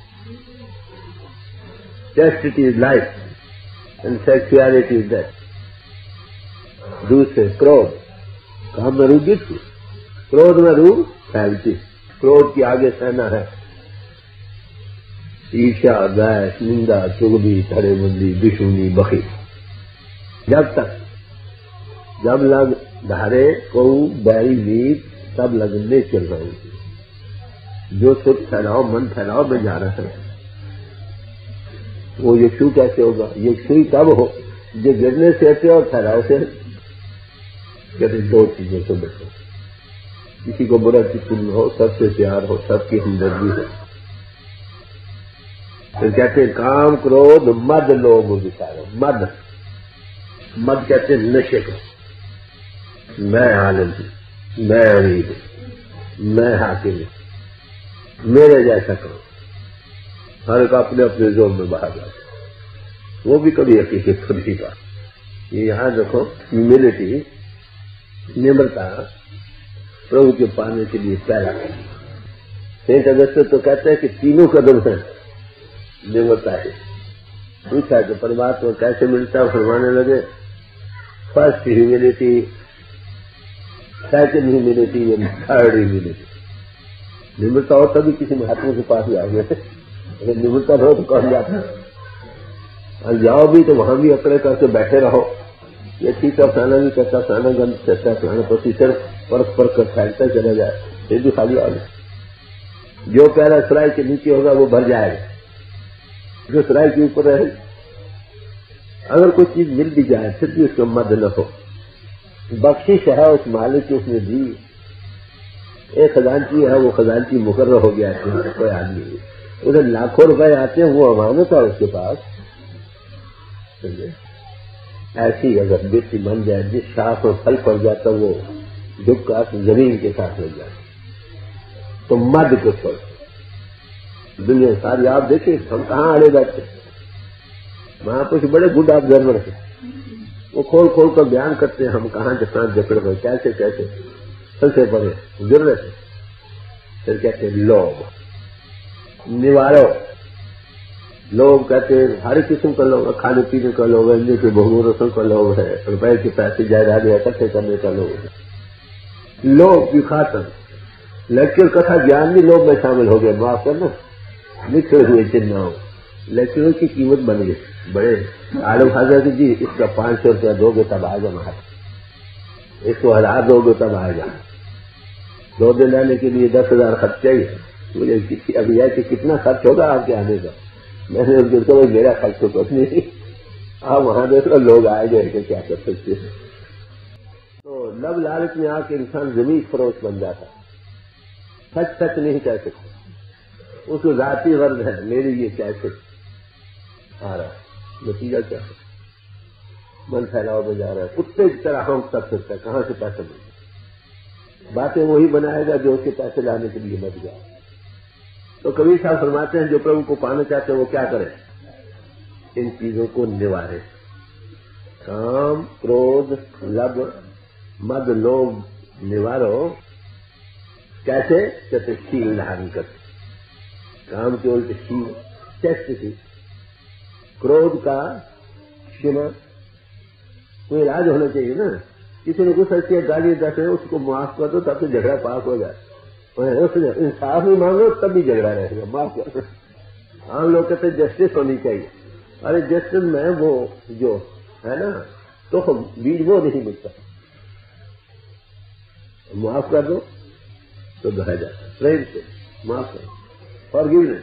Chastity is life and sexuality is death. दूसरे क्रोध, काम में रू गिफ्ट, क्रोध में रू फैलती। क्रोध की आगे सेना है ईर्ष्या, द्वेष, निंदा, चुगली, धड़ेबंदी, दुश्मनी, बखी। जब तक जब लग धारे को बैरी मीत तब लगने चल रही थी। जो सुख फैलाओ, मन फैलाओ में जा रहा है, वो यक्षु कैसे होगा? यक्षु तब हो जो गिरने से हटे और फैलाव से कहते दो चीजों से बचो। किसी को बुरा चित्त हो, सबसे प्यार हो, सबकी हमदर्दी हो। फिर कहते हैं काम, क्रोध, मद, लोभ, विचारो। मद मद कहते हैं नशे को। मैं आनंद हूं, मैं अमीर हूं, मैं हाकिम हूं, मेरे जैसा करो। हर एक अपने अपने जोर में बाहर जाते, वो भी कभी हकीकत खुद ही पा। ये यहां देखो, ह्यूमिलिटी, निम्रता प्रभु के पाने के लिए पहला कदम। सेंट अगस्टिन तो कहते हैं कि तीनों कदम है निम्रता है। पूछा कि परमात्मा कैसे मिलता है, फरमाने लगे first humility, second humility and third humility. निम्रता हो तभी किसी महात्मा के पास ही आ गए। अगर निम्रता हो तो कौन जाता है? और जाओ भी तो वहां भी अकड़े करके बैठे रहो। ये ठीक है, फलाना भी कहता, फलाना गंध कहता, फलाना प्रोसीजर परख परख कर फैलता चला जाए, फिर भी खाली आ गए। जो प्यारा सराय के नीचे होगा वो भर जाएगा, जो सराय के ऊपर है। अगर कोई चीज मिल भी जाए फिर भी उसका मद न हो। बख्शिश है उस मालिक की, उसने दी। एक खजानची है, वो खजानची मुकर्रर हो गया है कोई आदमी, उधर लाखों रुपए आते हैं, वो अमानत है उसके पास। ऐसी अगर व्यक्ति बन जाए, जिस शाख और फल पड़ जाता वो दुख का जमीन के साथ लग जाए, तो मद को छोड़। दुनिया सारी आप देखिए, हम कहाँ अड़े बैठे। महापुरुष बड़े गुड ऑब्जर्वर है, वो खोल खोल कर बयान करते हैं हम कहाँ जहाँ जकड़ गए, कैसे कैसे सबसे बड़े गिर रहे थे। फिर कहते लोभ, निवारो। लोग कहते हैं हर किस्म का लोग, खाने पीने का लोग है, अन्य के बहुमूल्यों का लोग है, रुपए के पैसे जायदाद इकट्ठे करने का लोग है। लोग की खातर लेक्चर कथा ज्ञान भी लोग में शामिल हो गए। माफ करना, लिखे हुए चिन्ह लेक्चरों की कीमत बन गई। बड़े आलम हजरत जी, इसका पांच सौ रुपया दोगे तब आएगा महाराज, इसको हजार दोगे तब आएगा। दो दिन रहने के लिए दस हजार खर्च चाहिए। मुझे किसी अभी है कि कितना खर्च होगा आपके आने का? मैंने उनको तो भाई मेरा खर्च तो कुछ नहीं, आप वहां देख लो लोग आए गए तो क्या कर सकते हैं। तो लब लालच में आके इंसान जमीन फरोश बन जाता, सच सच नहीं कह सकते। उसको जाति वर्ग है, मेरे लिए कैसे आ रहा है, नतीजा क्या है? मन फैलाव में जा रहा है, कुत्ते की तरह हम कर सकता है। कहां से पैसे मिले? बातें वही बनाएगा जो उसके पैसे लाने के लिए मर जाए। तो कबीर साहब फरमाते हैं जो प्रभु को पाना चाहते हैं वो क्या करें? इन चीजों को निवारे। काम, क्रोध, लब, मद, लोभ निवारो। कैसे? कहते शील धारण करते। काम के उल्टे शील, चैस्टिटी। क्रोध का क्षमा, कोई इलाज होना चाहिए ना। किसी ने गुस्सा किया, गाली दे, उसको माफ कर दो तब तो झगड़ा पास हो जाए। उसने इंसाफ नहीं मांगो तब भी झगड़ा रहेगा, माफ कर। आम लोग कहते जस्टिस होनी चाहिए। अरे जस्टिस में वो जो है ना, तो बीज वो नहीं मिलता। माफ कर दो तो बह जाता, प्रेम से माफ करो, फॉरगिवनेस।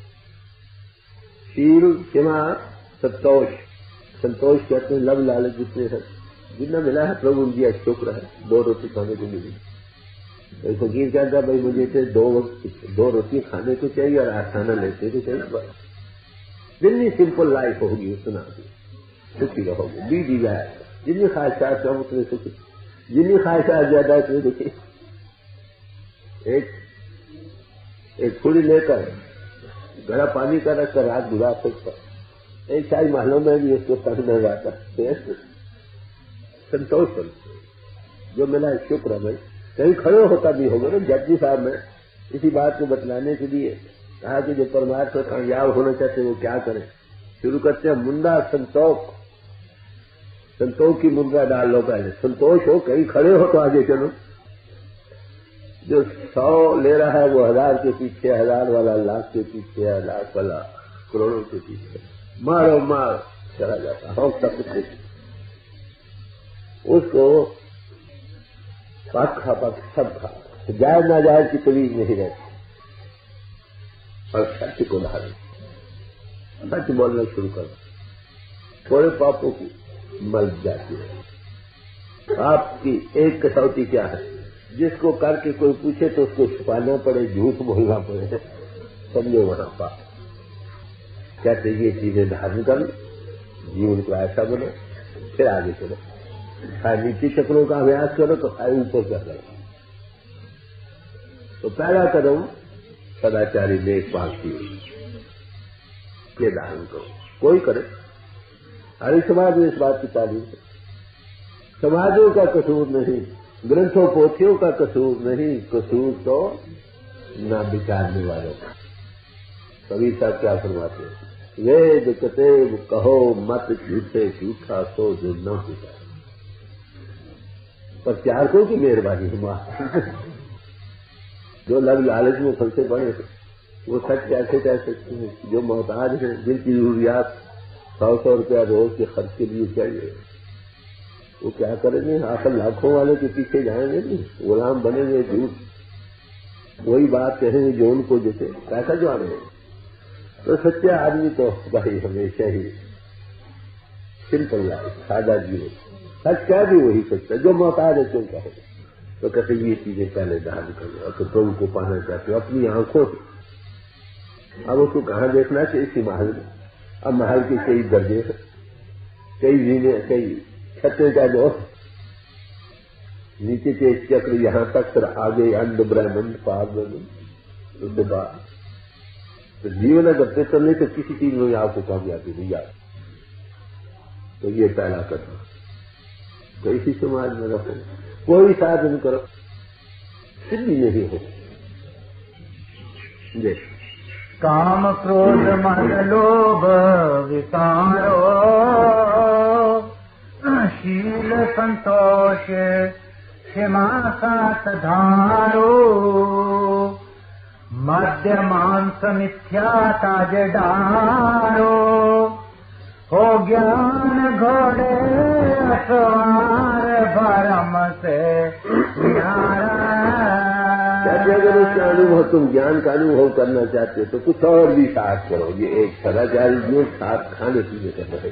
शील, क्षमा, संतोष। संतोष कहते हैं लब लालच जितने हैं, जितना मिला है प्रभु दिया शुक्र है। दो रोटी खाने को मिली। तो फकीर कहता भाई मुझे तो दो दो रोटी खाने को चाहिए और आखाना लेते को चाहिए। बस जितनी सिंपल लाइफ होगी उतना सुखी रहोगे। बी दी जाए जितनी ख्वाहिशात हम उतने सुखी। जितनी ख्वाहिशात ज्यादा है देखिए, एक एक थोड़ी लेकर घड़ा पानी का रखकर रात गुजार सकता, एक शाही महलों में भी उसको तंग न जाता। संतोष जो मिला है शुक्र है भाई। कहीं खड़े होता भी होगा ना। जड्जी साहब ने इसी बात को बतलाने के लिए कहा कि जो परमार्थ में कामयाब होना चाहते हैं वो क्या करें। शुरू करते हैं मुंडा संतोष, संतोष की मुंडा डाल लो पहले, संतोष हो, कहीं खड़े हो तो आगे चलो। जो सौ ले रहा है वो हजार के पीछे, हजार वाला लाख के पीछे, लाख वाला करोड़ों के पीछे, मारो मार चला जाता हो सब कुछ। उसको पक खा पक सब खा, जायज ना जायज की तमीज नहीं रहती। और सत्य को धारण, सच बोलना शुरू करो, थोड़े पापों की मर जाती है। आपकी एक कसौटी क्या है, जिसको करके कोई पूछे तो उसको छुपाना पड़े, झूठ बोलना पड़े, समझो वहां पाप। कहते ये चीजें धारण कर, जीवन को ऐसा बनो, फिर आगे चलो। नीति चक्रों का अभ्यास करो तो ऊपर कर रहे। तो पहला कदम सदाचारी नेक पालती के धारण करो, कोई करे। हर समाज में इस बात की तालीम है। समाजों का कसूर नहीं, ग्रंथों पोथियों का कसूर नहीं, कसूर तो ना विचारने वालों का। कबीर साहब क्या फरमाते हैं, वेद कतेब कहो मत झूठे, झूठा तो जो न विचार। प्रचारकों की मेहरबानी हुआ। जो लग लालच में फंसे पड़े वो सच कैसे कह सकते हैं। जो मोहताज हैं, जिनकी जरूरियात सौ सौ रुपया रोज के खर्च के लिए चाहिए, वो क्या करेंगे। आखिर लाखों वाले के पीछे जाएंगे नहीं, गुलाम बनेंगे, झूठ वही बात कहेंगे जो उनको जैसे पैसा जो आने। तो सच्चा आदमी तो भाई हमेशा ही सिंपल लाइफ, सादा जीवन, सच कह भी वही सकता है। जो मोहताज है क्यों कहे। तो कहते ये चीजें पहले धारण करो। और तो प्रभु को पाना चाहते हो अपनी आंखों से। अब उसको कहाँ देखना चाहिए, इसी महल में। अब महल के कई दर्जे हैं, कई जीने, कई छत्ते का जो नीचे के चक्र यहां तक, फिर आगे अंड ब्रह्मंड, पार ब्रह्मंड, उसके बाद तो जीवन अगर चलने तो किसी चीज में आपको कामयाबी नहीं आती। तो ये पहला कदम। तो इसी समाज में रहो, कोई साधन करो, सिद्धि नहीं हो। देख काम क्रोध मद लोभ विकारो, शील संतोष क्षमा सात धारो, मध्य मांस मिथ्या ताज डारो, हो ज्ञान घोड़े सवार भरम से अगर उसका अनुभव, तुम ज्ञान का अनुभव करना चाहते हो तो कुछ और भी साथ करो। ये एक सदाचारी जीवन साथ खाने पीने का रहे।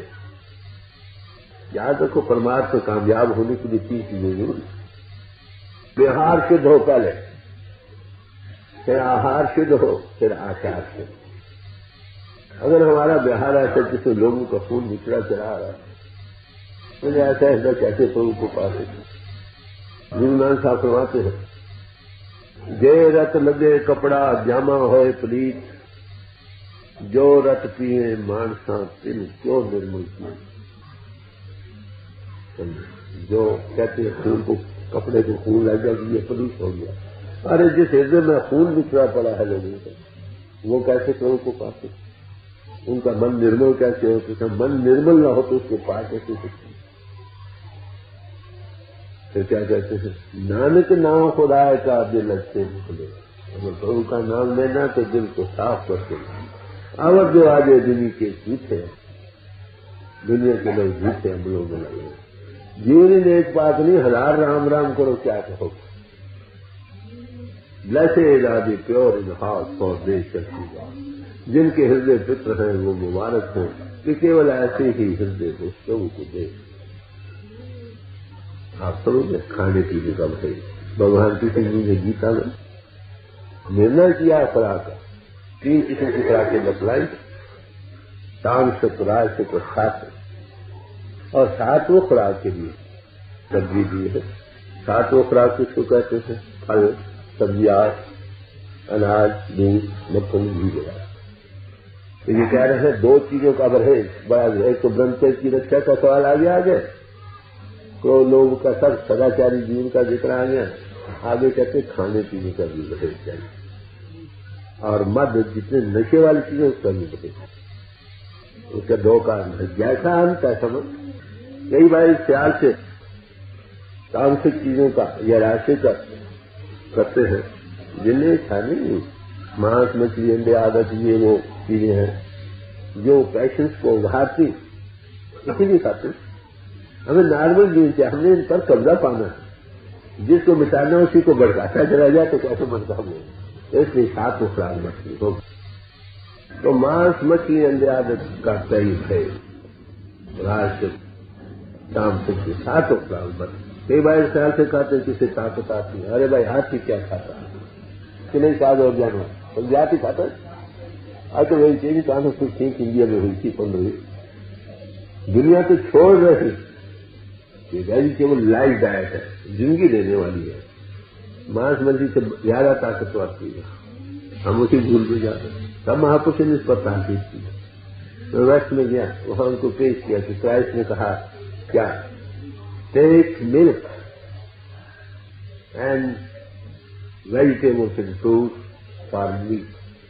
याद रखो, परमार्थ में कामयाब होने के लिए तीन चीजें जरूरी। व्यवहार शुद्ध हो पहले, फिर आहार शुद्ध हो, फिर आचार शुद्ध। अगर हमारा व्यवहार ऐसा जिससे लोगों का खून निचड़ा चढ़ा रहा है, मुझे ऐसा ऐसा कैसे प्रभु को पा सके। जीवनान साहब फरमाते हैं, जे रत लगे कपड़ा जामा होए पलीत, जो रत पिए मानसा तिल क्यों निर्मल पिए। जो कहते हैं खून को, कपड़े को खून लग गया, ये पलीत हो गया। अरे जिस हृदय में खून बिखरा पड़ा है लोगों का, वो कैसे प्रभु को पा सकते। उनका मन निर्मल कैसे हो सकता। मन निर्मल ना हो तो उसको पा कैसे सकते। फिर क्या कहते हैं, नानक नाम खुदाए का दिल अच्छे निकले। अगर प्रभु का नाम लेना तो दिल को साफ करके। अब जो आगे दुनिया के झूठे, दुनिया के लोग झूठे हम लोग लगे। जीवन में एक बात नहीं, हजार राम राम करो, क्या कहो। Blessed are the pure in heart for they शक्ति गॉड। जिनके हृदय पित्र हैं वो मुबारक हो कि केवल ऐसे ही हृदय को प्रभु को दे। आप समझे, खाने पीने का भाई भगवान किसी ने गीता में निर्णय किया खुराक का। तीन किस्म की खुराकें बतलाई, ताम शुक्र, राज शुक्र, सात। और सातवें खुराक के लिए सब्जी दी है, सातों खुराक किसको कहते हैं? फल, सब्जियां, अनाज, दूध, मक्खन, घी वगैरह। तो ये कह रहे हैं दो चीजों का परहेज बड़ा। एक तो ब्रह्मचर्य की रक्षा का सवाल आ गया आगे, क्रोध लोभ का सब सदाचारी जीवन का जिक्र आ गया। आगे कहते खाने पीने का भी परहेज चाहिए, और मद जितने नशे वाली चीजें उसका भी परहेज। उसका दो कारण है, जैसा अंत है समझ। कई बार इस ख्याल से तामसिक चीजों का या राशि का करते हैं जिन्हें इच्छा नहीं। मांस, मछली, अंडे, आदत, ये वो चीजें हैं जो पैशंस को उभारती, इसीलिए खाते। हमें नॉर्मल जीवन चाहिए, हमने इन पर कब्जा पाना है। जिसको मिटाना उसी को भड़काता चला जाए तो कैसे मनता हमें। इसलिए सात खुराक मछली हो तो मांस, मछली, अंडे, आदत का कई है राष्ट्र तामसिक के सातों खुराक मछली। कई बार ख्याल से खाते किसे ताकत आती है। अरे भाई हाथी क्या खाता है कि नहीं? साध और जानवर तो जाति खाता है। आज तो वेजिटेरियन कहां से कुछ ठीक इंडिया में हुई थी पंद्रह। दुनिया तो छोड़ रही कि वेजिटेबल लाइफ डाइट है, जिंदगी देने वाली है। मांस मछली से ज्यादा ताकतवर चीज है, हम उसी भूल में जाते हैं। सब महापुरुष ने इस पर ताकीद की। मैं वेस्ट में गया, वहां उनको पेश किया कि क्राइस्ट ने कहा क्या, take milk and vegetables and fruit for meat.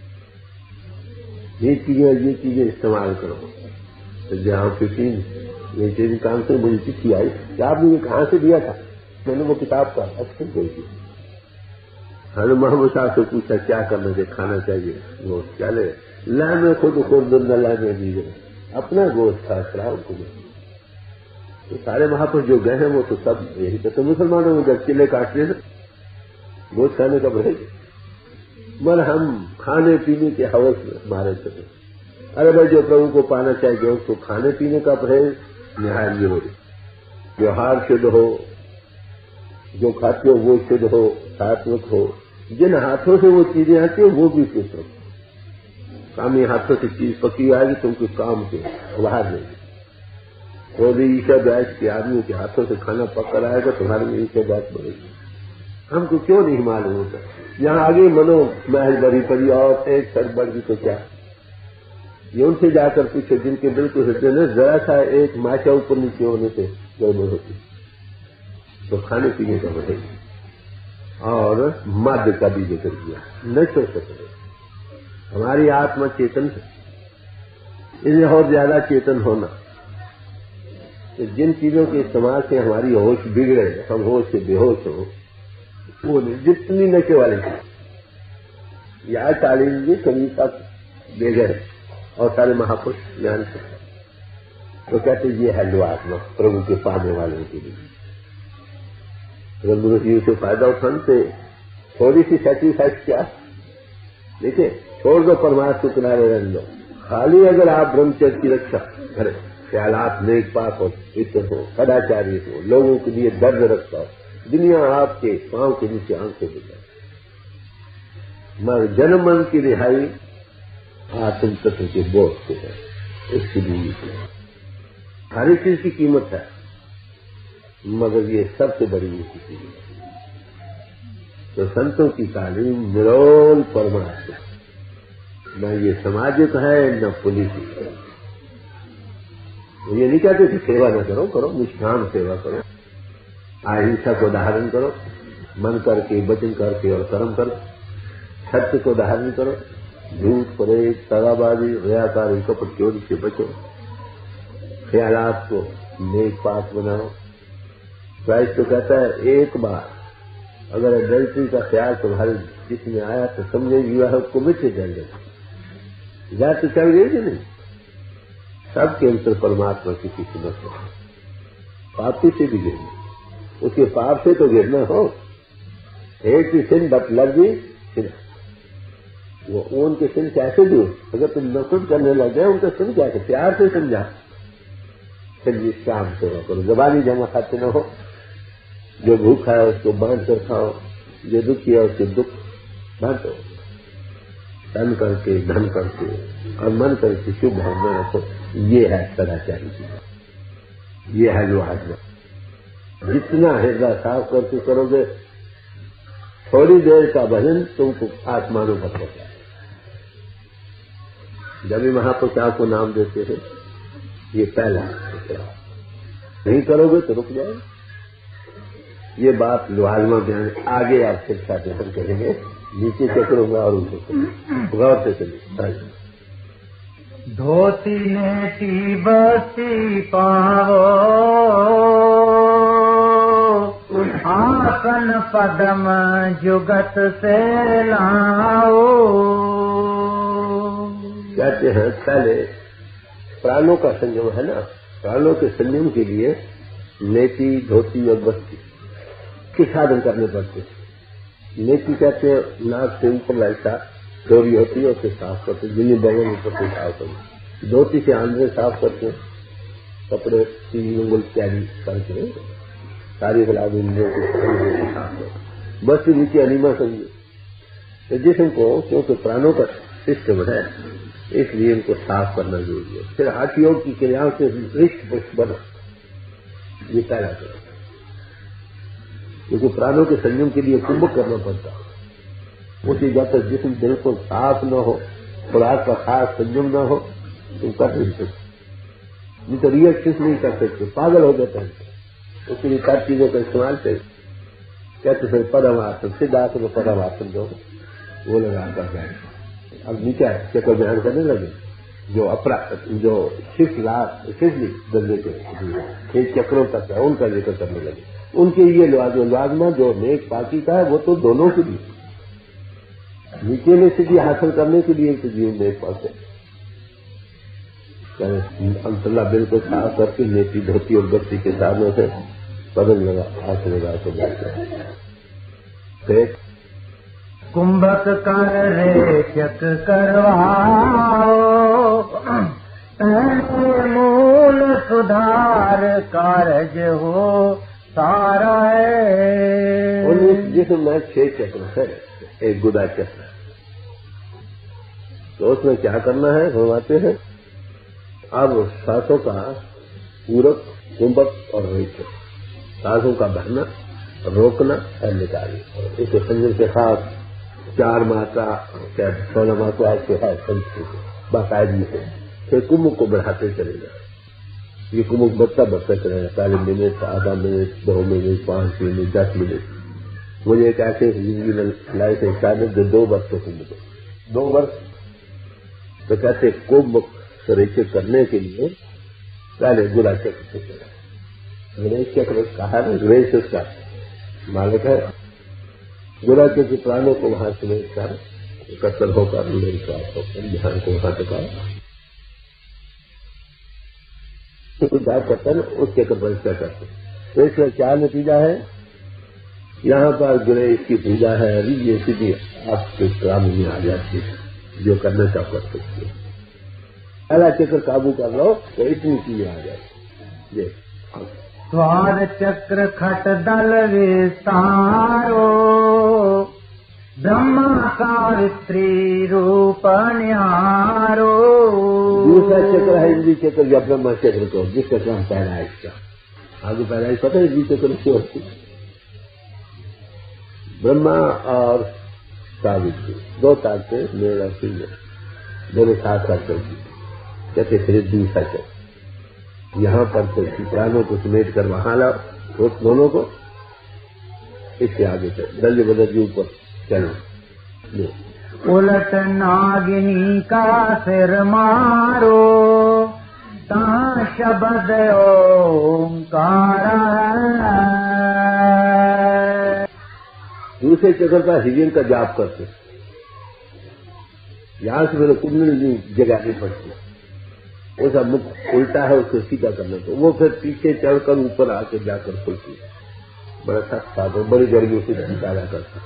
ये चीजें ये चीजें इस्तेमाल करो। तो जहां फिफ्टीन वेजिटेरियन काम से मुझे चिट्ठी आई कि आपने ये कहां से दिया था? मैंने वो किताब का अच्छी गई थी। हर मोहम्मद साहब से पूछा क्या करना चाहिए, खाना चाहिए गोश्त? क्या ले ला में खुद खुद न ला में दीजिए, अपना गोश्त खा कराओ उनको। तो सारे महापुरुष जो गए हैं वो तो सब यही कहते। मुसलमानों में जब किले काटते हैं गोश्त खाने का परहेज, मगर हम खाने पीने के हवस में मारे चले। अरे भाई जो प्रभु को पाना चाहिए उसको खाने पीने का परहेज निहाय जरूरी। व्यवहार शुद्ध हो, जो खाते हो वो शुद्ध हो, सात्विक हो। जिन हाथों से वो चीजें आती है वो भी शुद्ध हो। कामी हाथों से चीज पकी आएगी तुमको काम के बाहर नहीं। तो भी ईशा बैच के आदमी के हाथों से खाना पककर आएगा तुम्हारे में ईशा बैच बढ़ेगी। हमको क्यों नहीं मालूम होता? यहाँ आगे मनो महल बड़ी पड़ी और एक सर बढ़ गई तो क्या? ये उनसे जाकर पूछो जिनके बिल्कुल हृदय में जरा सा एक माचा ऊपर नीचे होने से गड़बड़ होती। तो खाने पीने का बढ़ेगी। और मद का भी जिक्र किया, न सोच सकते हमारी आत्मा चेतन है, इसलिए और ज्यादा चेतन होना। तो जिन चीजों के इस्तेमाल से हमारी होश बिगड़े, हम होश से बेहोश हो, वो जितनी नशे वाली थी या तालीम जी कभी तक दे गए और सारे महापुरुष ज्ञान से तो कहते ये है लो आत्मा प्रभु के पाने वालों के लिए। रंग जीव से फायदा उठाने से थोड़ी सी सेक्रीफाइस क्या, देखिए छोड़ दो परमात्मा को किनारे रहने दो। खाली अगर आप ब्रह्मचर्य की रक्षा करें, ख्यालात नेक पाक हो, इत्र हो, सदाचारी हो, लोगों के लिए दर्द रखता हो, दुनिया आपके पांव के नीचे आंखें दिखाए। मगर जन्म मन की रिहाई आत्म तत्व के बोध से है, इसकी दूरी से हर एक चीज की कीमत है, मगर ये सबसे बड़ी ऊंची चीज है। तो संतों की तालीम निरोल परमात्मा, न ये सामाजिक है न पुलिस है। ये नहीं कहते कि सेवा न करो, करो निष्काम सेवा करो, अहिंसा को धारण करो, मन करके वचन करके और कर्म करो, सत्य को धारण करो, झूठ परहेज सदाबाजी रियाकारी कपट चोरी से बचो, ख्यालात को नेक पाक बनाओ। क्राइस्ट तो कहता है एक बार अगर एडल्ट्री का ख्याल तुम्हारे जिसमें आया तो समझे विवाह को मिटे जल जाए, जाति चल गई कि नहीं? सबके अंतर परमात्मा की किस्मत है। पापी से भी गिरना, उसके पाप से तो गिरना हो। एक ही सिन बट लग गई सिन, वो उनके सिन कैसे दूर? अगर तुम नफरत करने लग गए उनका सिन क्या है? प्यार से समझा, फिर निष्काम सेवा करो, जबानी जमा खाते न हो। जो भूखा है उसको बांध कर खाओ, जो दुखी है उसके दुख बांटो, तन करके धन करके और मन करके शुभ भावना रखो। ये है सदाचारी, ये है जो आत्मा। जितना हृदय साफ करके करोगे, थोड़ी देर का भजन तुमको आसमानों पर पहुंचाए। जब भी महापुरुषों को नाम देते हैं, ये पहला नहीं करोगे तो रुक जाओ। ये बात लुहालमा ज्ञान आगे आप शिक्षा ग्रहण करेंगे, नीचे चक्रों में और उनको गौर से चलिए। धोती नेटी बसी पावो, आसन पदम जुगत से लाओ। कहते हैं पहले प्राणों का संयम है ना, प्राणों के संयम के लिए नेति, धोती और बस्ती के साधन करने पड़ते हैं। नेति कहते हैं नाक से ऊपर ऐसा डोरी होती है, उसे साफ करते हैं, जिन्हें बगल ऊपर से साफ करते। धोती से आंध्रे साफ करते हैं, कपड़े तीन उंगल तैयारी करके सारी गुलाब इंद्रियों को साफ करते। बस्ती नीचे अनिमा समझे तो जिसम को, क्योंकि प्राणों का सिस्टम है इसलिए इनको साफ करना जरूरी है। फिर हठ योग की क्रियाओं से हृष्ट पुष्ट बना, ये पहला करो, क्योंकि प्राणों के संयम के लिए कुंभक करना पड़ता है। उसी जब तक जिसम बिल्कुल साफ न हो, खुराक का खास संयम न हो, तुम कर नहीं सकते, नहीं तो रिएक्शन नहीं कर सकते, पागल हो जाता है। उसके लिए हर चीजों का इस्तेमाल करें। कहते फिर परम आसन, सिद्धार्थ में परम आसन जो वो लगा कर जाए। अब नीचे चक्र ध्यान करने लगे, जो अपरा जो शिष्ट लाभ शिष्ट दंगे के एक चक्रों तक है उनका जिक्र करने लगे। उनके ये लाजमा जो नेक पाकी का है वो तो दोनों के लिए, नीचे में सिद्धि हासिल करने के लिए जीव नेक पाते अंतला बिल्कुल साफ करके नेति, धोती और बत्ती के साधनों से बदल लगा हाथ लगा के बैठे। कुंभक कर रेचक करवाओ, मूल सुधार कारज हो सारा है। उन्नीस जिसमें छह चक्र है, एक गुदा चक्र, तो उसमें क्या करना है भरवाते हैं। अब सांसों का पूरक, कुंभक और रेचक, सांसों का भरना, रोकना और निकालना। इसे संयम से खास चार मात्रा क्या सोलह मात्रा के है संस्कृत बाकायदगी से। फिर कुंभ को बढ़ाते चले जाए। ये कुंभ बढ़ता बढ़ता चलेगा, पहले मिनट, आधा मिनट, दो मिनट, पांच मिनट, दस मिनट। मुझे एक ऐसे जिंदगी में लाइफ है शायद जो दो वर्ष कुंभ को दो वर्ष तो कहते कुंभ रेचक करने के लिए पहले गुरा चक्र से चला। गणेश चक्र कहा है, गणेश उसका मालिक है। गुरा चक्र प्राणों को वहां से लेकर एकत्र होकर मेरी प्राप्त होकर ध्यान को वहां टिकाया। उद्धार करता है, उस चक्र पर क्या करते। तो इसका क्या नतीजा है, यहाँ पर गणेश की पूजा है, अभी ये सीधी आपके काम में आ जाती है, जो करना चाह कर सकती है। पहला चक्र काबू कर लो तो इतनी चीजें आ जाती। स्वार चक्र खट दल विस्तारो, ब्रह्मा सावित्री रूप न्यारो। दूसरा चक्र है इंद्री चक्र या ब्रह्मा चक्र को, जिसका नाम पहला है इसका आगे पहला है पता है इंद्री चक्र क्यों होती। ब्रह्मा और सावित्री दो ताल से मेरा सिंह दोनों साथ साथ चलती, कहते फिर दूसरा चक्र यहाँ पर चलती, प्राणों को समेट कर वहां लाओ उस दोनों को, इससे आगे चल दल बदल ऊपर चलो। उलट नागिनी का सिर मारो, ता शब्द ओंकार। दूसरे चक्र का हृदय का जाप करते, यहां से मेरे कुंडली जगानी पड़ती, वो सब मुख उल्टा है उसको सीधा करने को, वो फिर पीछे चढ़कर ऊपर आके जाकर खुलती है। बड़ा सस्ता तो बड़ी गर्मी से निकाला करता,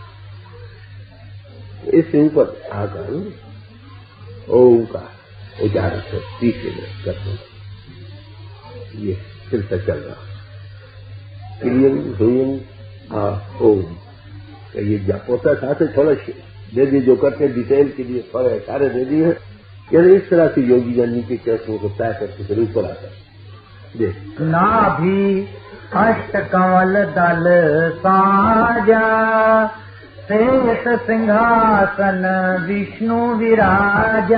इससे ऊपर आकर ओम का उच्चारण से पीछे में करते, ये फिर से चल रहा क्रियम ह्रियम ओम का ये जाप होता है। साथ ही थोड़ा दे दी जो करते डिटेल के लिए थोड़ा सारे दे दिए हैं। यानी इस तरह से योगी जन नीचे चक्रों को तय करके फिर ऊपर आता है। नाभि अष्ट कमल दल साजा, शेष सिंहासन विष्णु विराजा।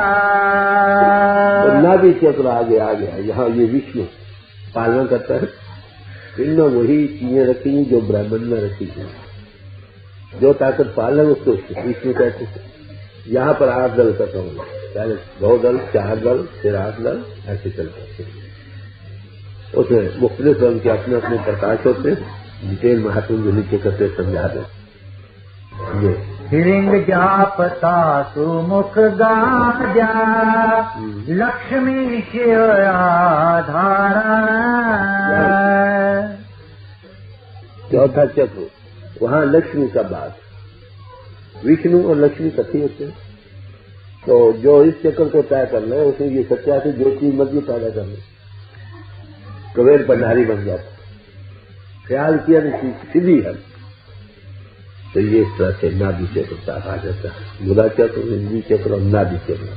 नाभि चक्र आगे आ गया, यहाँ ये विष्णु पालन करता है। इनमें वही चीजें रखी जो ब्राह्मण में रखी थी, जो ताकत पालन उसको विष्णु कहते हैं। यहाँ पर आठ दल का कौन, पहले दो दल, चार दल, फिर आठ दल, ऐसे चलते हैं। उसमें मुख्तलिफ रंग के अपने अपने प्रकाश होते हैं। डिटेल महात्मा जो नीचे करते समझा दें। हिरिंग जापता सुमुख गाजा, लक्ष्मी शिव आधारा। चौथा चक्र, वहाँ लक्ष्मी का बात, विष्णु और लक्ष्मी कथी होते हैं। तो जो इस चक्र को तय कर ले उसे ये सत्यासी ज्योति मध्य पैदा कर ले, कबीर भंडारी बन जाता। ख्याल किया नहीं सीधी है, तो ये इस तरह से नाभि चक्र आ जाता है। बुधा चक्र, हिंदी चक्र और नाभि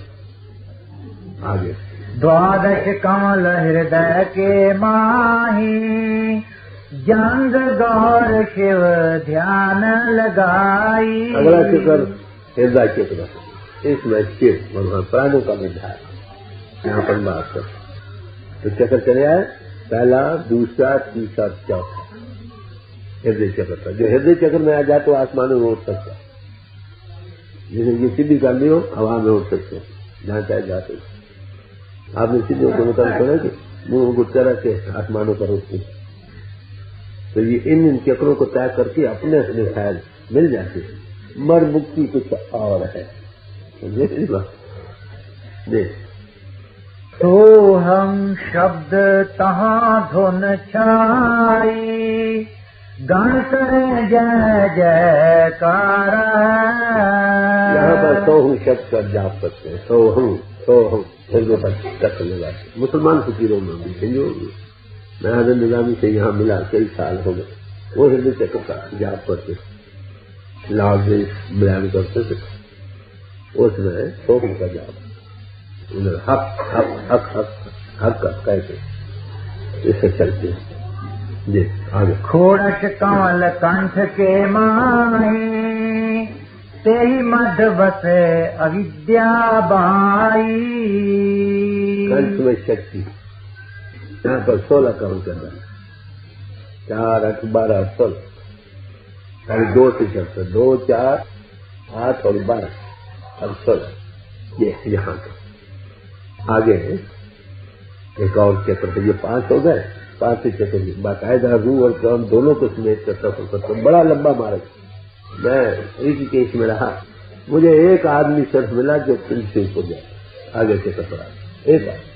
चक्र। आगे द्वादश कमल हृदय के माही, जंग गौर शिव ध्यान लगाई। अगला चक्र हृदय चक्र, इसमें शिव भगवान प्राणों का निर्धार यहाँ पर बात कर। तो चक्र चले आए, पहला, दूसरा, तीसरा, चौथा हृदय चक्र था। जो हृदय चक्र में आ जाए तो आसमानों में उठ सकता है। जैसे ये सीधी कर ली हो, हवा में उठ सकते हैं, जहाँ चाहे जाते। आपने सीधी को मतलब सुना कि मुंह गुटका रख के आसमानों पर उठते। तो ये इन इन चक्रों को तय करके अपने अपने ख्याल मिल जाते हैं। मर मुक्ति कुछ और है, समझे इस बात। देख तो हम शब्द तहाँ धुन छाई, गण करे जय जयकार। यहाँ पर सो हूँ शब्द का जाप करते हैं। सो हूँ, सो हूँ हृदय पर चक्र लगाते। मुसलमान फकीरों में भी समझो, मैं आदम निजामी से यहाँ मिला, कई साल हो गए। वो हृदय चक्र का जाप करते, लाभ बयान करते थे। उसमें सो हूँ का जाप, हक हक हक हक हक का कहते, इससे चलते हैं। जी आगे। खोड़श कमल कंठ के माही, ते ही मध्य बसे अविद्या बाई। कंठ में शक्ति, यहाँ पर सोलह कमल करना, चार आठ बारह सोलह, खाली दो से चलते, दो चार आठ और बारह और सोलह, ये यहाँ का। आगे एक और चक्र, तो ये पांच हो गए। पांच चक्र बाकायदा रू और क्रम दोनों को समेत कर सफर करते, बड़ा लंबा मार्ग। मैं ऋषिकेश में रहा, मुझे एक आदमी सिर्फ मिला जो फिर से ऊपर जाए, आगे चक्र पर आगे एक बार।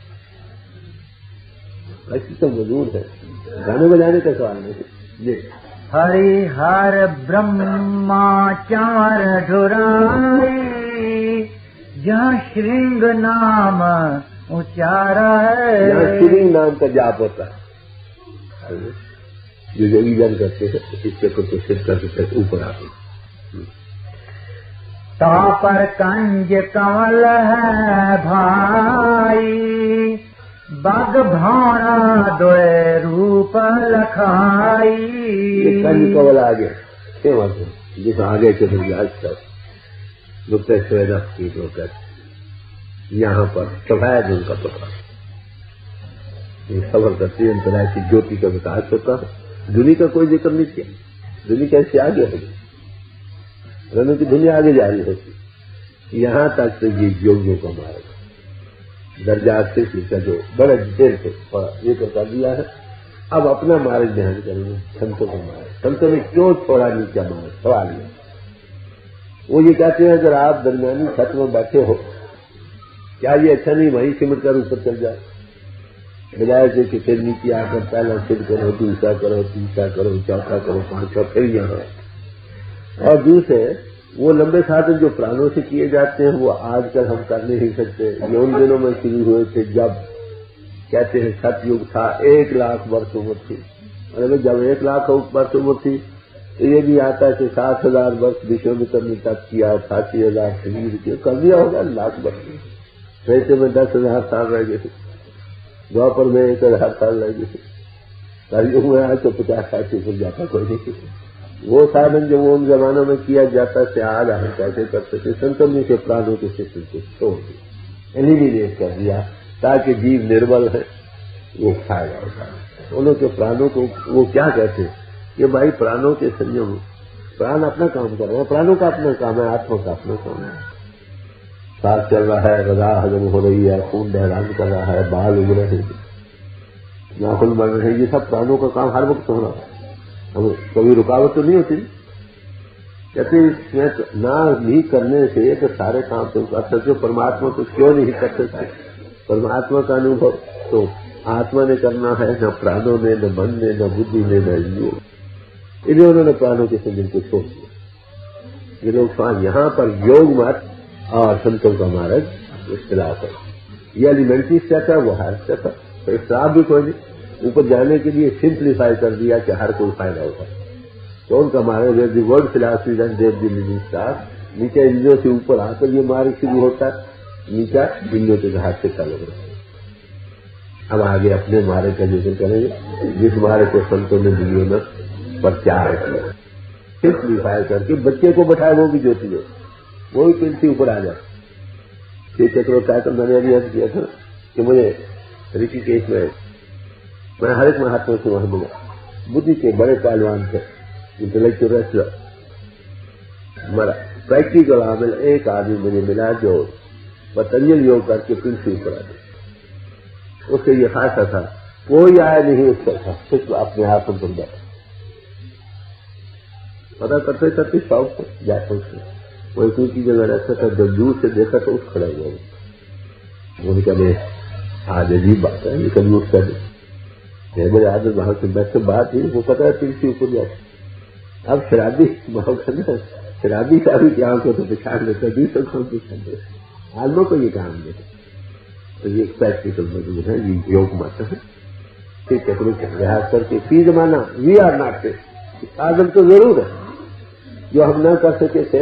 ऐसी तो मजबूर है, गाने बजाने का सवाल नहीं। ये हरि हर ब्रह्माचार ढुराई, जहाँ श्रृंग नाम उचारा है। यहाँ श्रृंग नाम का जाप होता है, जो योगी जन करते हैं। इस चक्र को सिद्ध करके ऊपर आते। ता पर कंज कमल है भाई, बग भाणा दोए रूप लखाई। ये कंज कमल आ गया, सेवा से जिस आगे चले आज तक गुप्तेश्वर की लोग यहाँ पर सफेद उनका प्रकाश, ये सफर करती है। अंतराय की ज्योति का विकास होता है। दुनिया का कोई जिक्र नहीं किया, दुनिया कैसे आगे होगी, रनों की दुनिया आगे जा रही होती। यहाँ तक तो ये योगियों का मार्ग दर्जा से का जो बड़े डिटेल से ये कर दिया है। अब अपना मार्ग ध्यान करेंगे, संतों का मार्ग। संतों ने क्यों छोड़ा नीचा मार्ग, सवाल है। वो ये कहते हैं अगर आप दरमियानी छत में बैठे हो, क्या ये अच्छा नहीं वहीं सिमट कर ऊपर चल जाए, बजाय से कि फिर नीचे आकर पहला सिद्ध करो, दूसरा करो, तीसरा करो, चौथा करो, पांचवा फिर यहाँ। और दूसरे वो लंबे साधन जो प्राणों से किए जाते हैं वो आजकल हम कर नहीं सकते। ये उन दिनों में शुरू हुए थे जब कहते हैं सतयुग था, एक लाख वर्ष उम्र थी। अरे जब एक लाख वर्ष उम्र थी तो ये भी आता है कि सात हजार वर्ष विश्वामित्र ने तप किया, अठासी हजार शरीर किया, कर दिया होगा लाख वर्ष। वैसे में दस हजार साल रह गए। द्वापर में एक हजार साल लगे, कलयुग में आज तो पचास साठ से फिर जाता कोई नहीं। वो साधन जो वो उन जमानों में किया जाता से आज हम कैसे कर सकते, संतों के प्राणों के शिष्य को छोड़ दिया, एलिमिनेट कर दिया, ताकि जीव निर्बल है वो खाएगा होता है। उन्हों के प्राणों को वो क्या कहते हैं कि भाई प्राणों के संयम, प्राण अपना काम कर रहे हैं, प्राणों का अपना काम है, आत्मा का अपना काम है। सांस चल रहा है, रजा हजम हो रही है, खून बहरान कर रहा है, बाल उग रहे हैं, नाखून बढ़ रहे हैं, ये सब प्राणों का काम हर वक्त हो रहा है। हम कभी रुकावट तो नहीं होती। कहते इसमें ना नहीं करने से तो सारे काम तुम कर सकते हो, परमात्मा तो क्यों नहीं कर सकते। परमात्मा का अनुभव तो आत्मा ने करना है, न प्राणों ने, न मन ने, न बुद्धि ने, न इंद्रियों, इसलिए उन्होंने प्राणों के संयम को छोड़ दिया। ये लोग स्वामी यहाँ पर योग मत और संतों का मार्ग इख्तिलाफ है। ये एलिमेंट्री स्टेप है, वो हायर स्टेप है, तो इख्तिलाफ भी कोई नहीं। ऊपर जाने के लिए सिंप्लीफाई कर दिया कि हर कोई फायदा होता है। तो उनका मार्ग दी वर्ल्ड फिलॉसफी देव दी लिविंग स्टार, नीचे इंद्रियों से ऊपर आकर ये मार्ग शुरू होता है, नीचा इंद्रियों के हाथ से चालू होता है। अब आगे अपने मार्ग का जिक्र करेंगे, जिस मार्ग को संतों ने दिल्ली में प्रचार किया, सिंप्लीफाई करके बच्चे को बैठाए, वो भी ज्योति हो, वो भी पिंसी ऊपर आ जाए। श्री चक्रोत्साह तो मैंने अभी अर्ज किया था कि मुझे ऋषिकेश में मैं हर एक महात्मा से वहां मिला, बुद्धि के बड़े पहलवान थे, इंटेलेक्चुअल रेसलर, हमारा प्रैक्टिकल आमिल एक आदमी मुझे मिला जो पतंजल योग करके पिंसी ऊपर आ गया। उससे ये खासा था, कोई आया नहीं उसका था, सिर्फ अपने हाथ में बंदा पता करते करते शौक को जाते उसमें कोई कोई की जगह रहता था, जब दूर से देखा तो उठ खड़ा हुआ। उनका मैं आज अजीब बात है, लेकिन उठ कर मेरे आदमी वहां से बैठ के बात ही वो पता है पिंसी ऊपर जाए। अब शराबी ना, शराबी का भी क्या को तो पिछाड़ लेता, दूसरों को पिछाड़ देता, आदमों को ये काम देता। तो ये प्रैक्टिकल मजबूत है, ये योग मत है। फिर चक्रों के प्रयास करके फी जमाना वी आर नॉट थे, साधन तो जरूर है जो हम न कर सके थे,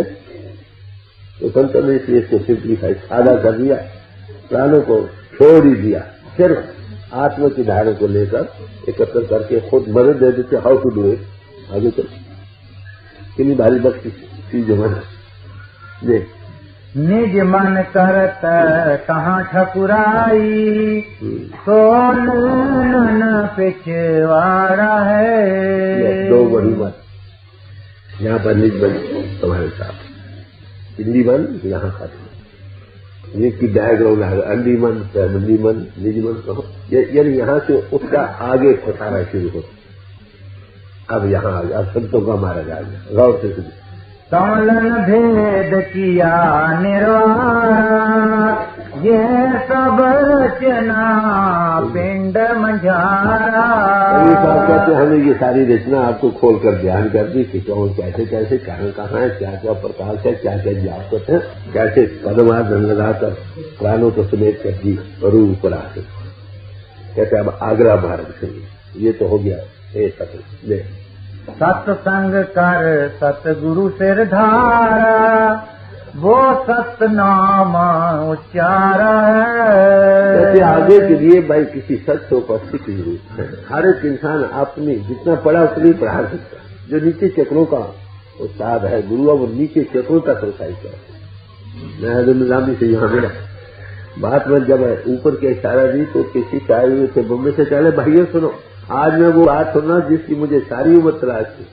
तो संतों ने इसलिए इसको सिंप्लीफाई सादा कर दिया, प्राणों को छोड़ ही दिया, सिर्फ आत्मा की धारा को लेकर एकत्र करके खुद मदद दे देते, हाउ टू डू इट, आगे चल कितनी भारी बख्शी चीज जमाना देख। निज मन करत कहाँ ठकुराई, सोन न पिछवाड़ा है। दो बड़ी बात यहाँ पर निज मन तुम्हारे साथ, हिंदी मन यहाँ खाते ये की डायग्राम है, अंडी मन, फैमिली मन, निज मन कहो, यानी यहाँ से उसका आगे पसारा शुरू हो। अब यहाँ आ गया संतों का मारा जा गया, गौर से सुनिए। कमलन भेद किया निर्वाणा, ये सब रचना पिंड मंझारा। कहते हमें ये सारी रचना आपको खोल कर ध्यान कर दी कि कौन कैसे कैसे कहाँ कहाँ है, क्या क्या प्रकाश है, क्या क्या व्यापक है, कैसे पदमार्जन लगाकर प्राणों को समेत कर दी और ऊपर आते। कहते अब आगरा मार्ग सुनिए, ये तो हो गया ए सत्य सत्संग कर सतगुरु सिर धारा, वो सतनाम उच्चारा है। आगे के लिए भाई किसी सत्य को उपस्थित की जरूरत है। हर एक इंसान अपनी जितना पढ़ा उतनी पढ़ा सकता है। जो नीचे चक्रों का उस्ताद है, गुरु, वो नीचे चक्रों तक रसाई कर। मैं निजामी से यहाँ मिला, बात में जब ऊपर के इशारा दी तो किसी आए हुए थे बम्बे से, चले भाइयों सुनो, आज मैं वो बात सुनना जिसकी मुझे सारी उम्र तलाश थी।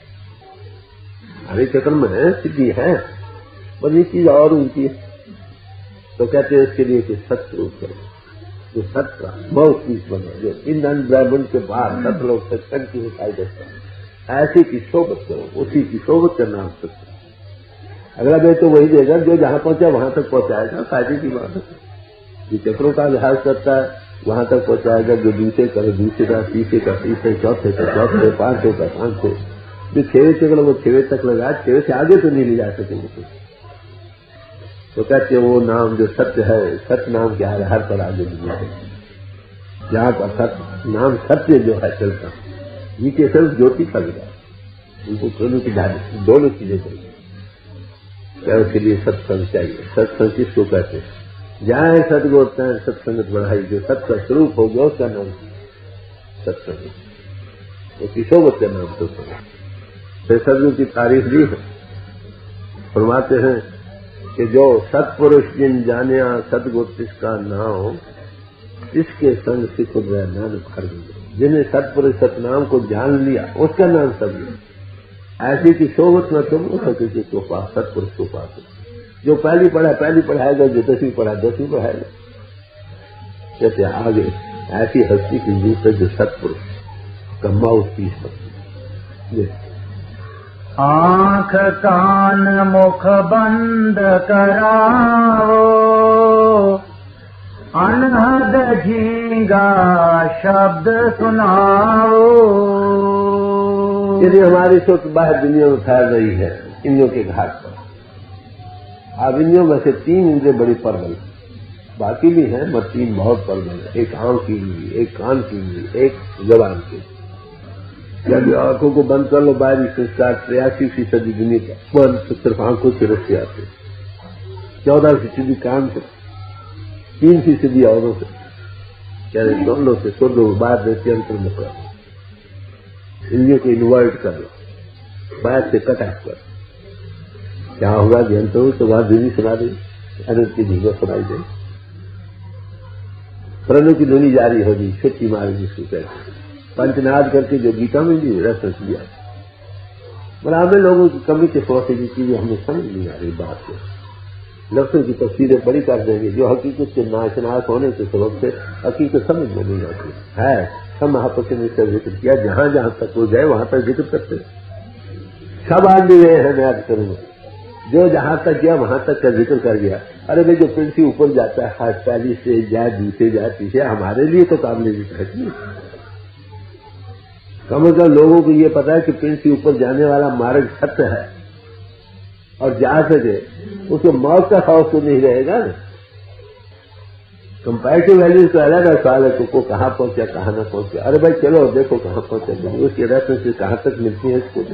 हरे चक्र में सिद्धि है, पर ये चीज और ऊंची है। तो कहते हैं इसके लिए कि सत्य रूप करो, जो सत्य का बहुत चीज बनो, जो इन ब्राह्मण के बाद सत्य लोग सत्संग की हिफाई देता है, ऐसी की सोबत करो, उसी की सोबत करना हो सकता है। अगला वे तो वही देगा जो जहां पहुंचा वहां तक पहुंचाएगा, फायदे की बात है। जो चक्रों का लिहाज करता है वहां तक पहुंचाएगा, जो दूसरे करे दूसरे का, तीसरे का तीसरे, चौथे का चौथे, पांचवे का पांचवे, जो छवे चक्र वो छवे तक लगा, छवे से आगे तो नहीं ले जा सकेंगे। तो कहते वो नाम जो सत्य है, सत्य नाम क्या है, हर पर आगे दुनिया है। जहां पर सत्य नाम सत्य जो है चलता, नीचे सिर्फ ज्योति का लगा, उनको दोनों की धारी दोनों चीजें चाहिए। क्या उसके लिए सत्संग चाहिए। सत्संग किसको कहते हैं? जहाँ सदगुरु तय सत्संगत बढ़ाई, जो सत का स्वरूप हो गया उसका नाम सत्संग, उसकी सोबत का नाम सत्संग। फिर सदगुरु की तारीफ दी है, फरमाते हैं कि जो सत्पुरुष जिन जानिया सदगुरु जिसका नाम, इसके संग सिख गया नानक हर गया। जिन्हें सत्पुरुष सतनाम को जान लिया उसका नाम सदगुरु। ऐसी की सोबत न तुम हो किसी को पास, सत्पुरुष को पास। जो पहली पढ़ा पहली पढ़ाएगा, जो दसवीं पढ़ा दसवीं पढ़ाएगा। जैसे आगे ऐसी हस्ती की जरूरत है जो सत्पुरुष कम्मा उसकी सकती। आंख कान मुख बंद कराओ, अनहद झींगा शब्द सुनाओ। यदि हमारी सोच बाहर दुनिया में फैल रही है इंद्रियों के घाट पर, अब इंद्रियों में से तीन इंद्रिय बड़ी प्रबल, बाकी भी हैं मगर तीन बहुत प्रबल है। एक आंख की इंद्री, एक कान की इंद्री, एक जबान की। जब आंखों को बंद कर लो, बाहरी संस्कार तिरासी फीसदी दुनिया का बंद, तो सिर्फ आंखों से रस्ते आते, चौदह फीसदी कान से, तीन फीसदी औरों से, क्या दोनों से सुन लो, बाहर देते अंतर मुख कर, इंद्रियों को इन्वर्ट कर लो, बाहर से कट ऑफ कर। क्या होगा ज्ञान तो तो वहां ध्वनि सुना दी, अनंत की धीमा सुनाई दे, प्रणव की ध्वनि जारी होगी, छुट्टी मारेगी जिसको कहते पंचनाद करके जो गीता में भी रस दिया। पर हमें लोगों की कमी के सोच की चीजें हमें समझ नहीं आ रही बात को। लफ्जों की तस्वीरें बड़ी कर देंगे, जो हकीकत के नाशनाश होने के सबब से हकीकत समझ में नहीं आती है। सब महापुरुषों ने इसका जिक्र किया, जहां जहां तक वो जाए वहां तक जिक्र करते, सब आदमी गए हैं। मैं आज करूंगा जो जहां तक गया वहां तक का जिक्र कर गया। अरे भाई जो प्रिंसी ऊपर जाता है हाथ पहली से जाए दूसरे जाए तीसरे, हमारे लिए तो काबिल जिक्र है। कम से कम लोगों को ये पता है कि प्रिंसी ऊपर जाने वाला मार्ग सत्य है और जा सके, उसको मौत का खौफ तो नहीं रहेगा ना। कंपैरेटिव वैल्यूज तो अलग है, सवाल है तुमको कहां पहुंचा कहां ना पहुंचा। अरे भाई चलो देखो कहां पहुंचा, उसकी रेफरेंस से कहां तक मिलती है इसको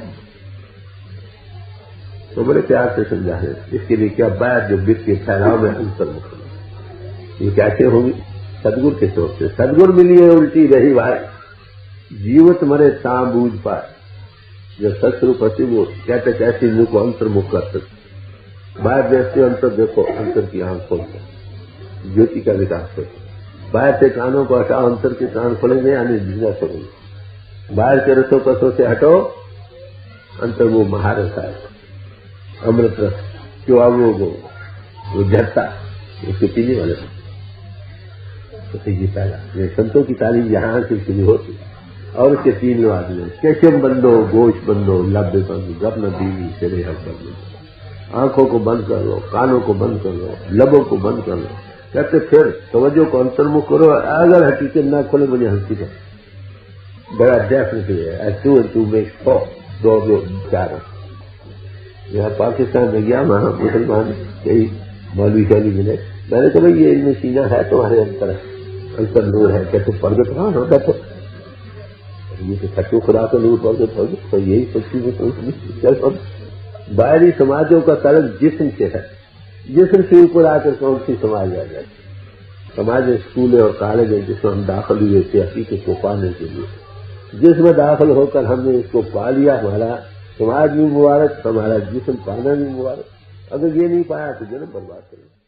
तो बड़े प्यार से समझा है। इसके लिए क्या बात जो वित्त के फैलाव में अंतर्मुख, ये कैसे होगी? सदगुरु के सोच से। सदगुरु मिली है उल्टी रही भाई, जीवत मरे ता बूझ पाए। जब सत्स्वरूप अति वो कहते कैसे मुंह को अंतर्मुख कर सकते। बाहर देखते अंतर देखो, अंतर की आंख खोलते, ज्योति का विकास होता। बाहर से कानों को हटाओ, अंतर के कान खोलेंगे यानी जिंदा खोलेंगे। बाहर के रसों पसों से हटो, अंतर्मुख महारस आएगा, अमृत रस जो अब वो वो झरता उसके पीने वाले। तो ये पहला ये संतों की तालीम यहां से शुरू होती और उसके तीन आदमी केशम बंदो, गोश बंदो, लब्ध बंदो, गपन दीवी चले हक बंदो। आंखों को बंद कर लो, कानों को बंद कर लो, लबों को बंद कर लो। कहते फिर तवज्जो को अंतर्मुख करो, अगर हकीकत ना खोले मुझे हंसी का बड़ा डेफिनेटली है। Two and two make four, दो दो चार। यहाँ पाकिस्तान में गया, वहां मुसलमान कई मौलवी शैली मिले। मैंने कहा भाई ये इनमें सीना है तुम्हारे अंतर अंतर नूर है क्या? तुम प्रगट कहाँ होता तो ये तो सचो खुदा का नूर प्रगट हो, तो यही सब चीजें तो बाहरी समाजों का तलब जिस्म से है। जिस्म से ऊपर आकर कौन सी समाज आ जाए? समाज स्कूल और कॉलेज है जिसमें हम दाखिल हुए थे हकीकत को पाने के लिए। जिसमें दाखिल होकर हमने इसको पा लिया, हमारा समाज भी मुबारक, हमारा जिस्म पाना भी मुबारक। अगर ये नहीं पाया तो जन्म बर्बाद करें।